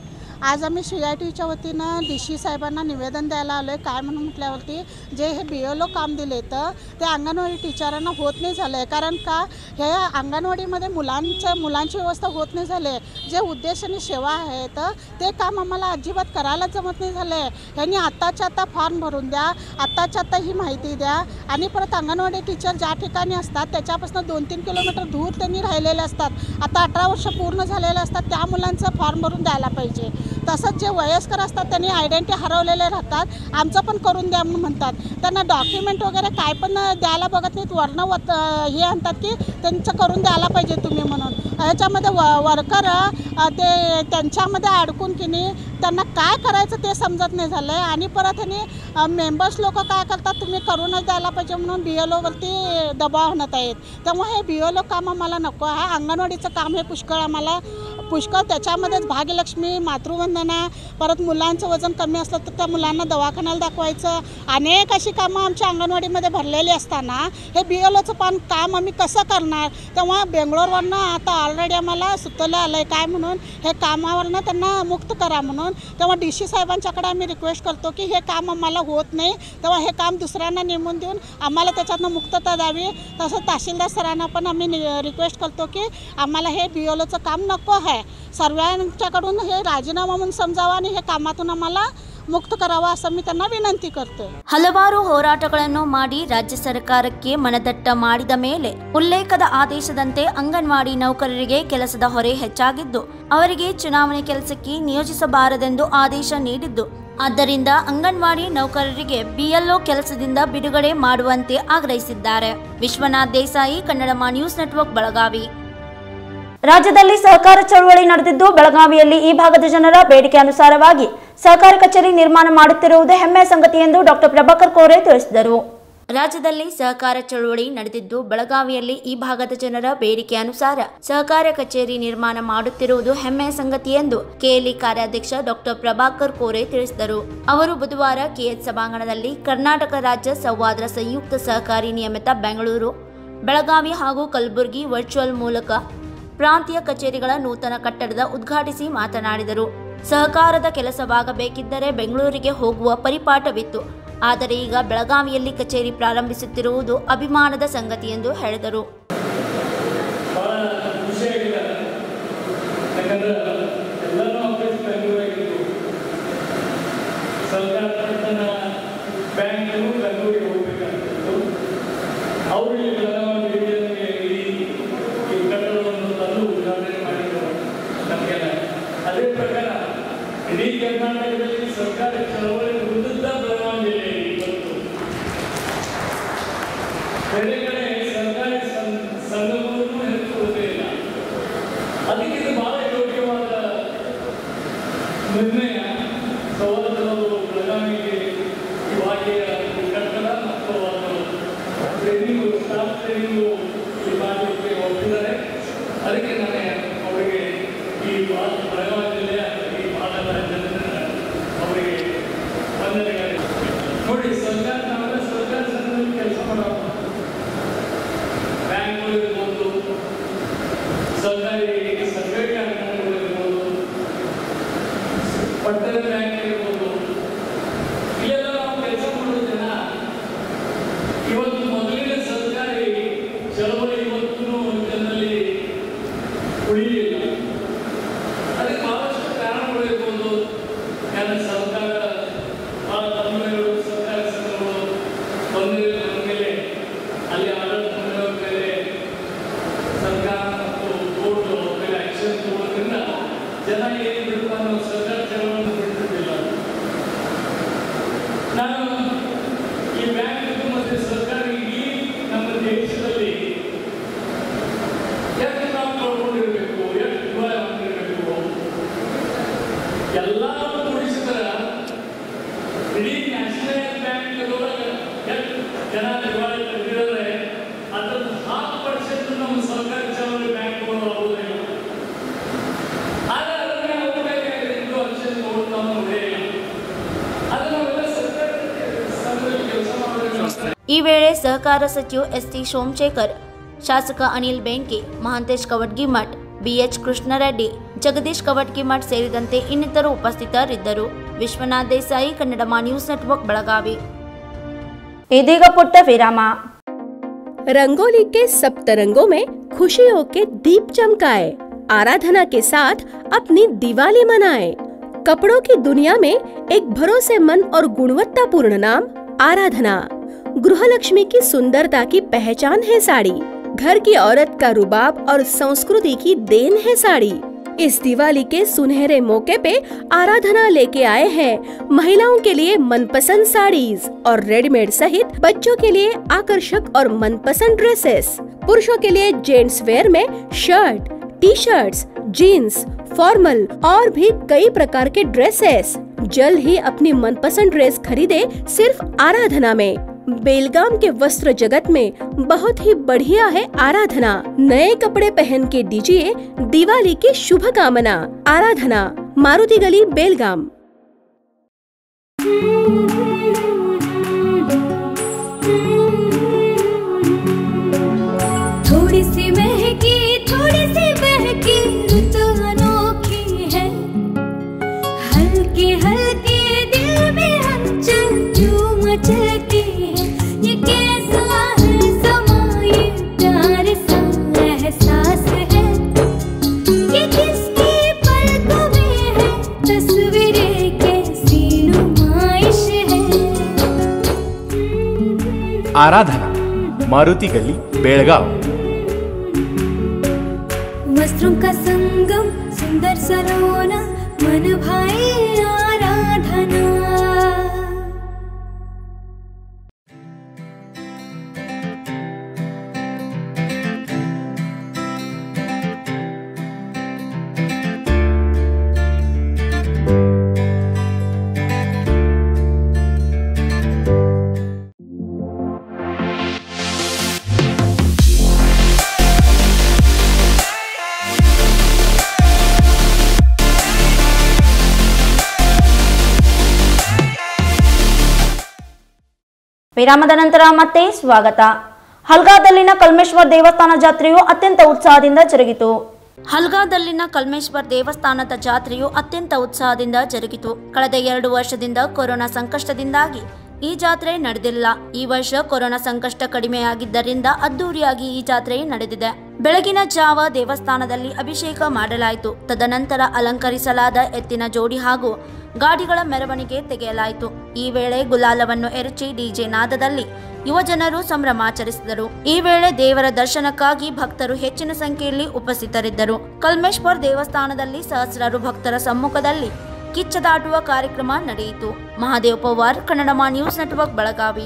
आज आम्ही सी आय टीच्या वतीनं डी सी साहेबांना निवेदन द्यायला आलो आहे. काय म्हणून म्हटल्यावरती जे हे बी एल ओ काम दिले तर ते अंगणवाडी टीचरांना होत नाही झालं आहे. कारण का हे अंगणवाडीमध्ये मुलांचं मुलांची व्यवस्था होत नाही झाली आहे. जे उद्देश आणि सेवा आहे तर ते काम आम्हाला अजिबात करायला जमत नाही झालं आहे. ह्यांनी आत्ताच्या आत्ता फॉर्म भरून द्या, आत्ताच्या आत्ता ही माहिती द्या. आणि परत अंगणवाडी टीचर ज्या ठिकाणी असतात त्याच्यापासून दोन तीन किलोमीटर दूर त्यांनी राहिलेले असतात. आता अठरा वर्ष पूर्ण झालेले असतात. त्या मुलांचं फॉर्म भरून द्यायला पाहिजे. तसंच जे वयस्कर असतात त्यांनी आयडेंटिटी हरवलेले राहतात. आमचं पण करून द्या म्हणतात. त्यांना डॉक्युमेंट वगैरे काय पण द्यायला बघत नाहीत. वर्ण वत हे म्हणतात की त्यांचं करून द्यायला पाहिजे तुम्ही म्हणून. ह्याच्यामध्ये व वर्कर ते त्यांच्यामध्ये अडकून की नाही त्यांना काय करायचं ते समजत नाही झालं आहे. आणि परत ह्यांनी मेंबर्स लोक काय करतात तुम्ही करूनच द्यायला पाहिजे म्हणून बी एल ओवरती दबाव आणत आहेत. त्यामुळे हे बी एल ओ काम आम्हाला नको आहे. अंगणवाडीचं काम हे पुष्कळ आम्हाला पुष्कळ त्याच्यामध्येच भाग्यलक्ष्मी, मातृवंदना, परत मुलांचं वजन कमी असलं तर त्या मुलांना दवाखान्याला दाखवायचं, अनेक अशी कामं आमच्या अंगणवाडीमध्ये भरलेली असताना हे बी एल ओचं पण काम आम्ही कसं करणार. तेव्हा बेंगलोरवरनं आता ऑलरेडी आम्हाला सुचवलं आलं आहे काय म्हणून हे कामावरनं त्यांना मुक्त करा म्हणून. तेव्हा डी सी साहेबांच्याकडे आम्ही रिक्वेस्ट करतो की हे काम आम्हाला होत नाही, तेव्हा हे काम दुसऱ्यांना नेमून देऊन आम्हाला त्याच्यातनं मुक्तता द्यावी. तसं तहसीलदार सरांना पण आम्ही रिक्वेस्ट करतो की आम्हाला हे बी एल ओचं काम नको आहे. सर्वांच्याकडून हे राजीनामा म्हणून समजावा आणि हे कामातून आम्हाला ಮುಕ್ತ ಕರಾವ असं त्यांना विनंती करते. ಹಲವಾರು ಹೋರಾಟಗಳನ್ನು ಮಾಡಿ ರಾಜ್ಯ ಸರ್ಕಾರಕ್ಕೆ ಮನದಟ್ಟ ಮಾಡಿದ ಮೇಲೆ ಉಲ್ಲೇಖದ ಆದೇಶದಂತೆ ಅಂಗನವಾಡಿ ನೌಕರರಿಗೆ ಕೆಲಸದ ಹೊರೆ ಹೆಚ್ಚಾಗಿದ್ದು ಅವರಿಗೆ ಚುನಾವಣೆ ಕೆಲಸಕ್ಕೆ ನಿಯೋಜಿಸಬಾರದೆಂದು ಆದೇಶ ನೀಡಿದ್ದು ಆದ್ದರಿಂದ ಅಂಗನವಾಡಿ ನೌಕರರಿಗೆ ಬಿಎಲ್ಒ ಕೆಲಸದಿಂದ ಬಿಡುಗಡೆ ಮಾಡುವಂತೆ ಆಗ್ರಹಿಸಿದ್ದಾರೆ. Vishwanath Desai, Kannadamma news network, Belagavi. ರಾಜ್ಯದಲ್ಲಿ ಸಹಕಾರ ಚಳವಳಿ ನಡೆದಿದ್ದು ಬೆಳಗಾವಿಯಲ್ಲಿ ಈ ಭಾಗದ ಜನರ ಬೇಡಿಕೆ ಅನುಸಾರವಾಗಿ ಸಹಕಾರ ಕಚೇರಿ ನಿರ್ಮಾಣ ಮಾಡುತ್ತಿರುವುದು ಹೆಮ್ಮೆಯ ಸಂಗತಿ ಎಂದು ಡಾಕ್ಟರ್ ಪ್ರಭಾಕರ್ ಕೋರೆ ತಿಳಿಸಿದರು. ರಾಜ್ಯದಲ್ಲಿ ಸಹಕಾರ ಚಳವಳಿ ನಡೆದಿದ್ದು ಬೆಳಗಾವಿಯಲ್ಲಿ ಈ ಭಾಗದ ಜನರ ಬೇಡಿಕೆ ಅನುಸಾರ ಸಹಕಾರ ಕಚೇರಿ ನಿರ್ಮಾಣ ಮಾಡುತ್ತಿರುವುದು ಹೆಮ್ಮೆಯ ಸಂಗತಿ ಎಂದು ಕೆಎಲ್ಇ ಕಾರ್ಯಾಧ್ಯಕ್ಷ ಡಾಕ್ಟರ್ ಪ್ರಭಾಕರ್ ಕೋರೆ ತಿಳಿಸಿದರು. ಅವರು ಬುಧವಾರ ಕೆಎಚ್ ಸಭಾಂಗಣದಲ್ಲಿ ಕರ್ನಾಟಕ ರಾಜ್ಯ ಸಂವಾದ ಸಂಯುಕ್ತ ಸಹಕಾರಿ ನಿಯಮಿತ ಬೆಂಗಳೂರು, ಬೆಳಗಾವಿ ಹಾಗೂ ಕಲಬುರಗಿ ವರ್ಚುವಲ್ ಮೂಲಕ ಪ್ರಾಂತೀಯ ಕಚೇರಿಗಳ ನೂತನ ಕಟ್ಟಡದ ಉದ್ಘಾಟಿಸಿ ಮಾತನಾಡಿದರು. ಸಹಕಾರದ ಕೆಲಸವಾಗಬೇಕಿದ್ದರೆ ಬೆಂಗಳೂರಿಗೆ ಹೋಗುವ ಪರಿಪಾಠವಿತ್ತು. ಆದರೆ ಈಗ ಬೆಳಗಾವಿಯಲ್ಲಿ ಕಚೇರಿ ಪ್ರಾರಂಭಿಸುತ್ತಿರುವುದು ಅಭಿಮಾನದ ಸಂಗತಿ ಎಂದು ಹೇಳಿದರು. ಅದೇ ಪ್ರಕಾರ ಇಡೀ ಕರ್ನಾಟಕದಲ್ಲಿ ಸರ್ಕಾರ ಚಳವಳಿ ವಿರುದ್ಧ ಬೆಳಗಾವಿ ಜಿಲ್ಲೆಯಲ್ಲಿ ಇವತ್ತು ಬೇರೆ ಕಡೆ ಸರ್ಕಾರಿ ಸಂಘವನ್ನು ಹೆಚ್ಚುವುದೇ ಇಲ್ಲ. ಅದಕ್ಕೆ ಇದು ಬಹಳ ಯೋಗ್ಯವಾದ ನಿರ್ಣಯ. ಸವಾಲುಗಳು ಬೆಳಗಾವಿಗೆ ಇವಾಗೆಯ ಕಟ್ಟಡ ಸಹಕಾರ ಸಚಿವ ಎಸ್ ಟಿ ಸೋಮಶೇಖರ್, ಶಾಸಕ ಅನಿಲ್ ಬೆಂಕಿ, ಮಹಾಂತೇಶ್ ಕವಡ್ಗಿಮಠ್, ಬಿಎಚ್ ಕೃಷ್ಣರೆಡ್ಡಿ, ಜಗದೀಶ್ ಕವಡ್ಗಿಮಠ್ ಸೇರಿದಂತೆ ಇನ್ನಿತರು ಉಪಸ್ಥಿತರಿದ್ದರು. Vishwanath Desai, Kannadamma news network, Belagavi. ಇದೀಗ ಪುಟ್ಟ ವಿರಾಮ. रंगोली के सप्तरंगों में खुशियों के दीप चमकाए, आराधना के साथ अपनी दिवाली मनाए। कपड़ों की दुनिया में एक भरोसेमंद और गुणवत्तापूर्ण नाम आराधना। गृहलक्ष्मी की सुंदरता की पहचान है साड़ी। घर की औरत का रुबाब और संस्कृति की देन है साड़ी। इस दिवाली के सुनहरे मौके पे आराधना लेके आए हैं महिलाओं के लिए मनपसंद साड़ीज और रेडीमेड सहित बच्चों के लिए आकर्षक और मनपसंद ड्रेसेस। पुरुषों के लिए जेंट्स वेयर में shirt, T shirts, jeans, formal और भी कई प्रकार के ड्रेसेस। जल्द ही अपनी मनपसंद ड्रेस खरीदे सिर्फ आराधना में। बेलगाम के वस्त्र जगत में बहुत ही बढ़िया है आराधना। नए कपड़े पहन के दीजिए दिवाली की शुभकामना। आराधना, मारुति गली, बेलगाम। थोड़ी सी महकी थोड़ी सी बहकी ऋतु अनोखी है, हल्के हल्के दिल में हलचल जो मचलती है। ये कैसा है समा, ये प्यार सा एहसास है, ये किसकी पलकों में है तस्वीरें कैसी नुमाइश है। आराधना, मारुति गली, बेलगाव। वस्त्रों का संगम, सुंदर सलोना, मन भाई आराधना। ವಿರಾಮದ ನಂತರ ಮತ್ತೆ ಸ್ವಾಗತ. ಹಲ್ಗಾದಲ್ಲಿನ ಕಲ್ಮೇಶ್ವರ ದೇವಸ್ಥಾನ ಜಾತ್ರೆಯು ಅತ್ಯಂತ ಉತ್ಸಾಹದಿಂದ ಜರುಗಿತು. ಹಲ್ಗಾದಲ್ಲಿನ ಕಲ್ಮೇಶ್ವರ ದೇವಸ್ಥಾನದ ಜಾತ್ರೆಯು ಅತ್ಯಂತ ಉತ್ಸಾಹದಿಂದ ಜರುಗಿತು. ಕಳೆದ ಎರಡು ವರ್ಷದಿಂದ ಕೊರೋನಾ ಸಂಕಷ್ಟದಿಂದಾಗಿ ಈ ಜಾತ್ರೆ ನಡೆದಿಲ್ಲ. ಈ ವರ್ಷ ಕೊರೋನಾ ಸಂಕಷ್ಟ ಕಡಿಮೆಯಾಗಿದ್ದರಿಂದ ಅದ್ದೂರಿಯಾಗಿ ಈ ಜಾತ್ರೆ ನಡೆದಿದೆ. ಬೆಳಗಿನ ಜಾವ ದೇವಸ್ಥಾನದಲ್ಲಿ ಅಭಿಷೇಕ ಮಾಡಲಾಯಿತು. ತದನಂತರ ಅಲಂಕರಿಸಲಾದ ಎತ್ತಿನ ಜೋಡಿ ಹಾಗೂ ಗಾಡಿಗಳ ಮೆರವಣಿಗೆ ತೆಗೆಯಲಾಯಿತು. ಈ ವೇಳೆ ಗುಲಾಲವನ್ನು ಎರಚಿ ಡಿಜೆ ನಾದದಲ್ಲಿ ಯುವಜನರು ಸಂಭ್ರಮಾಚರಿಸಿದರು. ಈ ವೇಳೆ ದೇವರ ದರ್ಶನಕ್ಕಾಗಿ ಭಕ್ತರು ಹೆಚ್ಚಿನ ಸಂಖ್ಯೆಯಲ್ಲಿ ಉಪಸ್ಥಿತರಿದ್ದರು. ಕಲ್ಮೇಶ್ವರ ದೇವಸ್ಥಾನದಲ್ಲಿ ಸಹಸ್ರಾರು ಭಕ್ತರ ಸಮ್ಮುಖದಲ್ಲಿ ಕಿಚ್ಚದಾಟುವ ಕಾರ್ಯಕ್ರಮ ನಡೆಯಿತು. Mahadev Pawar, Kannadamma news network, Belagavi.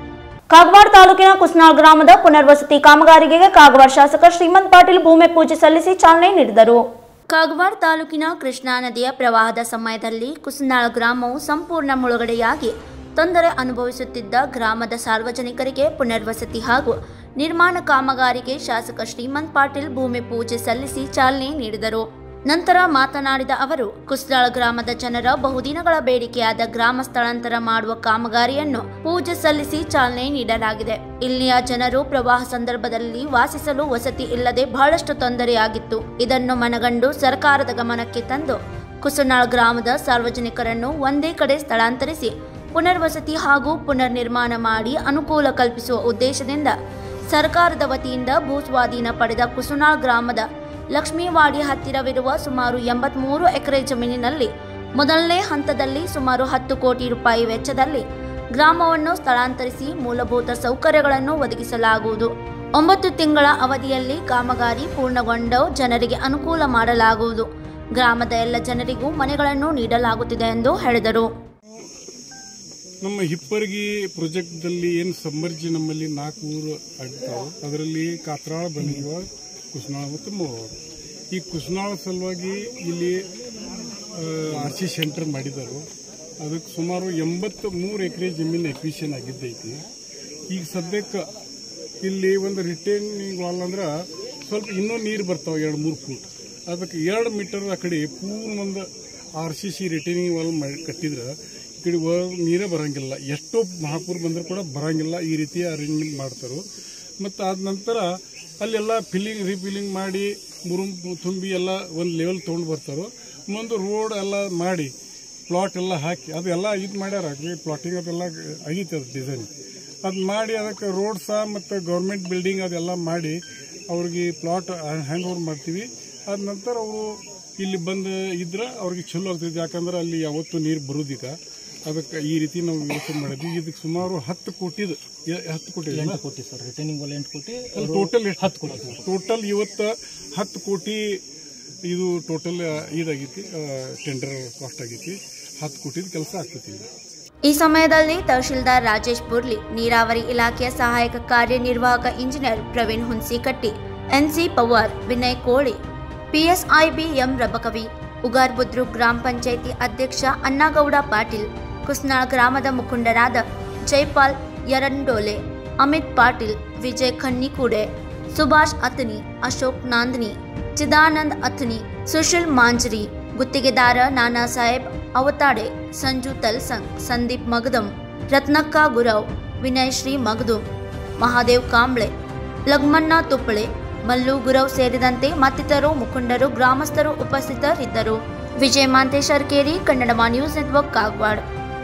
ಕಾಗವಾಡ ತಾಲೂಕಿನ ಕುಸ್ನಾಳ್ ಗ್ರಾಮದ ಪುನರ್ವಸತಿ ಕಾಮಗಾರಿಗೆ ಕಾಗವಾಡ ಶಾಸಕ ಶ್ರೀಮಂತ್ ಪಾಟೀಲ್ ಭೂಮಿ ಪೂಜೆ ಸಲ್ಲಿಸಿ ಚಾಲನೆ ನೀಡಿದರು. ಕಾಗವಾಡ ತಾಲೂಕಿನ ಕೃಷ್ಣಾ ನದಿಯ ಪ್ರವಾಹದ ಸಮಯದಲ್ಲಿ ಕುಸ್ನಾಳ್ ಗ್ರಾಮವು ಸಂಪೂರ್ಣ ಮುಳುಗಡೆಯಾಗಿ ತೊಂದರೆ ಅನುಭವಿಸುತ್ತಿದ್ದ ಗ್ರಾಮದ ಸಾರ್ವಜನಿಕರಿಗೆ ಪುನರ್ವಸತಿ ಹಾಗೂ ನಿರ್ಮಾಣ ಕಾಮಗಾರಿಗೆ ಶಾಸಕ ಶ್ರೀಮಂತ್ ಪಾಟೀಲ್ ಭೂಮಿ ಪೂಜೆ ಸಲ್ಲಿಸಿ ಚಾಲನೆ ನೀಡಿದರು. ನಂತರ ಮಾತನಾಡಿದ ಅವರು, ಕುಸ್ನಾಳ್ ಗ್ರಾಮದ ಜನರ ಬಹುದಿನಗಳ ಬೇಡಿಕೆಯಾದ ಗ್ರಾಮ ಸ್ಥಳಾಂತರ ಮಾಡುವ ಕಾಮಗಾರಿಯನ್ನು ಪೂಜೆ ಸಲ್ಲಿಸಿ ಚಾಲನೆ ನೀಡಲಾಗಿದೆ. ಇಲ್ಲಿಯ ಜನರು ಪ್ರವಾಹ ಸಂದರ್ಭದಲ್ಲಿ ವಾಸಿಸಲು ವಸತಿ ಇಲ್ಲದೆ ಬಹಳಷ್ಟು ತೊಂದರೆಯಾಗಿತ್ತು. ಇದನ್ನು ಮನಗಂಡು ಸರ್ಕಾರದ ಗಮನಕ್ಕೆ ತಂದು ಕುಸ್ನಾಳ್ ಗ್ರಾಮದ ಸಾರ್ವಜನಿಕರನ್ನು ಒಂದೇ ಕಡೆ ಸ್ಥಳಾಂತರಿಸಿ ಪುನರ್ವಸತಿ ಹಾಗೂ ಪುನರ್ ನಿರ್ಮಾಣ ಮಾಡಿ ಅನುಕೂಲ ಕಲ್ಪಿಸುವ ಉದ್ದೇಶದಿಂದ ಸರ್ಕಾರದ ವತಿಯಿಂದ ಭೂಸ್ವಾಧೀನ ಪಡೆದ ಕುಸ್ನಾಳ್ ಗ್ರಾಮದ ಲಕ್ಷ್ಮೀವಾಡಿ ಹತ್ತಿರವಿರುವ ಸುಮಾರು ಎಂಬತ್ಮೂರು ಎಕರೆ ಜಮೀನಿನಲ್ಲಿ ಮೊದಲನೇ ಹಂತದಲ್ಲಿ ಸುಮಾರು ಹತ್ತು ಕೋಟಿ ರೂಪಾಯಿ ವೆಚ್ಚದಲ್ಲಿ ಗ್ರಾಮವನ್ನು ಸ್ಥಳಾಂತರಿಸಿ ಮೂಲಭೂತ ಸೌಕರ್ಯಗಳನ್ನು ಒದಗಿಸಲಾಗುವುದು. ಒಂಬತ್ತು ತಿಂಗಳ ಅವಧಿಯಲ್ಲಿ ಕಾಮಗಾರಿ ಪೂರ್ಣಗೊಂಡು ಜನರಿಗೆ ಅನುಕೂಲ ಮಾಡಲಾಗುವುದು. ಗ್ರಾಮದ ಎಲ್ಲ ಜನರಿಗೂ ಮನೆಗಳನ್ನು ನೀಡಲಾಗುತ್ತಿದೆ ಎಂದು ಹೇಳಿದರು. ನಮ್ಮ ಹಿಪ್ಪರಗಿ ಪ್ರಾಜೆಕ್ಟ್ದಲ್ಲಿ ಏನು ಸಮ್ಮರ್ಜಿ ನಮ್ಮಲ್ಲಿ ನಾಲ್ಕು ಊರು ಆಗ್ತಾವೆ. ಅದರಲ್ಲಿ ಕಾತ್ರಾಳ, ಬನಗಿವ, ಕುಸ್ನಾಳ ಮತ್ತು ಮೂವರು. ಈ ಕುಸ್ನಾಳ ಸಲುವಾಗಿ ಇಲ್ಲಿ ಆರ್ ಸಿ ಸೆಂಟರ್ ಮಾಡಿದರು. ಅದಕ್ಕೆ ಸುಮಾರು ಎಂಬತ್ತು ಮೂರು ಎಕರೆ ಜಮೀನು ಎಕ್ವಿಷನ್ ಆಗಿದ್ದೈತಿ. ಈಗ ಸದ್ಯಕ್ಕೆ ಇಲ್ಲಿ ಒಂದು ರಿಟೈನಿಂಗ್ ವಾಲ್ ಅಂದ್ರೆ ಸ್ವಲ್ಪ ಇನ್ನೂ ನೀರು ಬರ್ತಾವೆ ಎರಡು ಮೂರು ಫೂಟ್. ಅದಕ್ಕೆ ಎರಡು ಮೀಟರ್ ಆ ಕಡೆ ಪೂರ್ಣ ಒಂದು R C C retaining wall ಮಾಡಿ ಕಟ್ಟಿದ್ರೆ ಕಡೆ ನೀರೇ ಬರಂಗಿಲ್ಲ. ಎಷ್ಟೋ ಮಹಾಪೂರ್ ಬಂದರೂ ಕೂಡ ಬರಂಗಿಲ್ಲ. ಈ ರೀತಿಯ ಅರೇಂಜ್ಮೆಂಟ್ ಮಾಡ್ತಾರೆ. ಮತ್ತು ಆದ ನಂತರ ಅಲ್ಲೆಲ್ಲ ಫಿಲ್ಲಿಂಗ್ ರೀಫಿಲ್ಲಿಂಗ್ ಮಾಡಿ ಮುರುಮ್ ತುಂಬಿ ಎಲ್ಲ ಒಂದು ಲೆವೆಲ್ ತೊಗೊಂಡು ಬರ್ತಾರೋ. ಮುಂದೆ ರೋಡ್ ಎಲ್ಲ ಮಾಡಿ ಪ್ಲಾಟ್ ಎಲ್ಲ ಹಾಕಿ ಅದೆಲ್ಲ ಇದು ಮಾಡ್ಯಾರ. ಪ್ಲಾಟಿಂಗ್ ಅದೆಲ್ಲ ಆಗೈತೆ ಅದು ಡಿಸೈನ್ ಅದು ಮಾಡಿ ಅದಕ್ಕೆ ರೋಡ್ ಸಹ ಮತ್ತು ಗೌರ್ಮೆಂಟ್ ಬಿಲ್ಡಿಂಗ್ ಅದೆಲ್ಲ ಮಾಡಿ ಅವ್ರಿಗೆ ಪ್ಲಾಟ್ ಹ್ಯಾಂಡ್ ಓವರ್ ಮಾಡ್ತೀವಿ. ಆದ ನಂತರ ಅವರು ಇಲ್ಲಿ ಬಂದು ಇದ್ರೆ ಅವ್ರಿಗೆ ಚಲೋ ಆಗ್ತೈತಿ. ಯಾಕಂದ್ರೆ ಅಲ್ಲಿ ಯಾವತ್ತೂ ನೀರು ಬರೋದಿಲ್ಲ. ಅದಕ್ಕೆ ಈ ರೀತಿ ನಾವು ಯೋಚನೆ ಮಾಡಿದ್ವಿ. ಇದಕ್ಕೆ ಸುಮಾರು ಹತ್ತು ಕೋಟಿದು ಹತ್ತು ಕೋಟಿ ಎಂಟು ಕೋಟಿ ಸರ್ ರಿಟರ್ನಿಂಗ್ ವಾಲ್ ಎಂಟು ಕೋಟಿ ಟೋಟಲ್ ಎಷ್ಟು ಹತ್ತು ಕೋಟಿ ಟೋಟಲ್ ಇವತ್ತು ಹತ್ತು ಕೋಟಿ ಇದು ಟೋಟಲ್ ಇದಾಗೈತಿ. ಟೆಂಡರ್ ಕಾಸ್ಟ್ ಆಗೈತಿ. ಹತ್ತು ಕೋಟಿದ ಕೆಲಸ ಆಗ್ತೈತಿ. ಈ ಸಮಯದಲ್ಲಿ ತಹಶೀಲ್ದಾರ್ ರಾಜೇಶ್ ಬುರ್ಲಿ, ನೀರಾವರಿ ಇಲಾಖೆಯ ಸಹಾಯಕ ಕಾರ್ಯನಿರ್ವಾಹಕ engineer Praveen Hunsikatti, N C Pawar, Vinay Koli, P S I B M Rabakavi, Ugar Budruk ಗ್ರಾಮ ಪಂಚಾಯಿತಿ ಅಧ್ಯಕ್ಷ ಅಣ್ಣಗೌಡ ಪಾಟೀಲ್, ಕುಸ್ನಾಳ್ ಗ್ರಾಮದ ಮುಖಂಡರಾದ ಜೈಪಾಲ್ ಯರಂಡೋಲೆ, ಅಮಿತ್ ಪಾಟೀಲ್, ವಿಜಯ್ ಖನ್ನಿಕೂಡೆ, ಸುಭಾಷ್ ಅತನಿ, ಅಶೋಕ್ ನಾಂದನಿ, ಚಿದಾನಂದ್ ಅತನಿ, ಸುಶೀಲ್ ಮಾಂಜರಿ, ಗುತ್ತಿಗೆದಾರ ನಾನಾ ಸಾಹೇಬ್ ಅವತಾಡೆ, ಸಂಜು ತಲ್ಸಂಗ್, ಸಂದೀಪ್ ಮಗದಂ, ರತ್ನಕ್ಕ ಗುರವ್, ವಿನಯ್ ಶ್ರೀ ಮಗದುಂ, ಮಹಾದೇವ್ ಕಾಂಬ್ಳೆ, ಲಗ್ಮಣ್ಣ ತುಪ್ಪಳೆ, ಮಲ್ಲು ಗುರವ್ ಸೇರಿದಂತೆ ಮತ್ತಿತರರು ಮುಖಂಡರು ಗ್ರಾಮಸ್ಥರು ಉಪಸ್ಥಿತರಿದ್ದರು. ವಿಜಯ್ ಮಾಂತೇಶ್ ಕೇರಿ, ಕನ್ನಡ ನ್ಯೂಸ್ ನೆಟ್ವರ್ಕ್, ಕಾಗವಾಡ.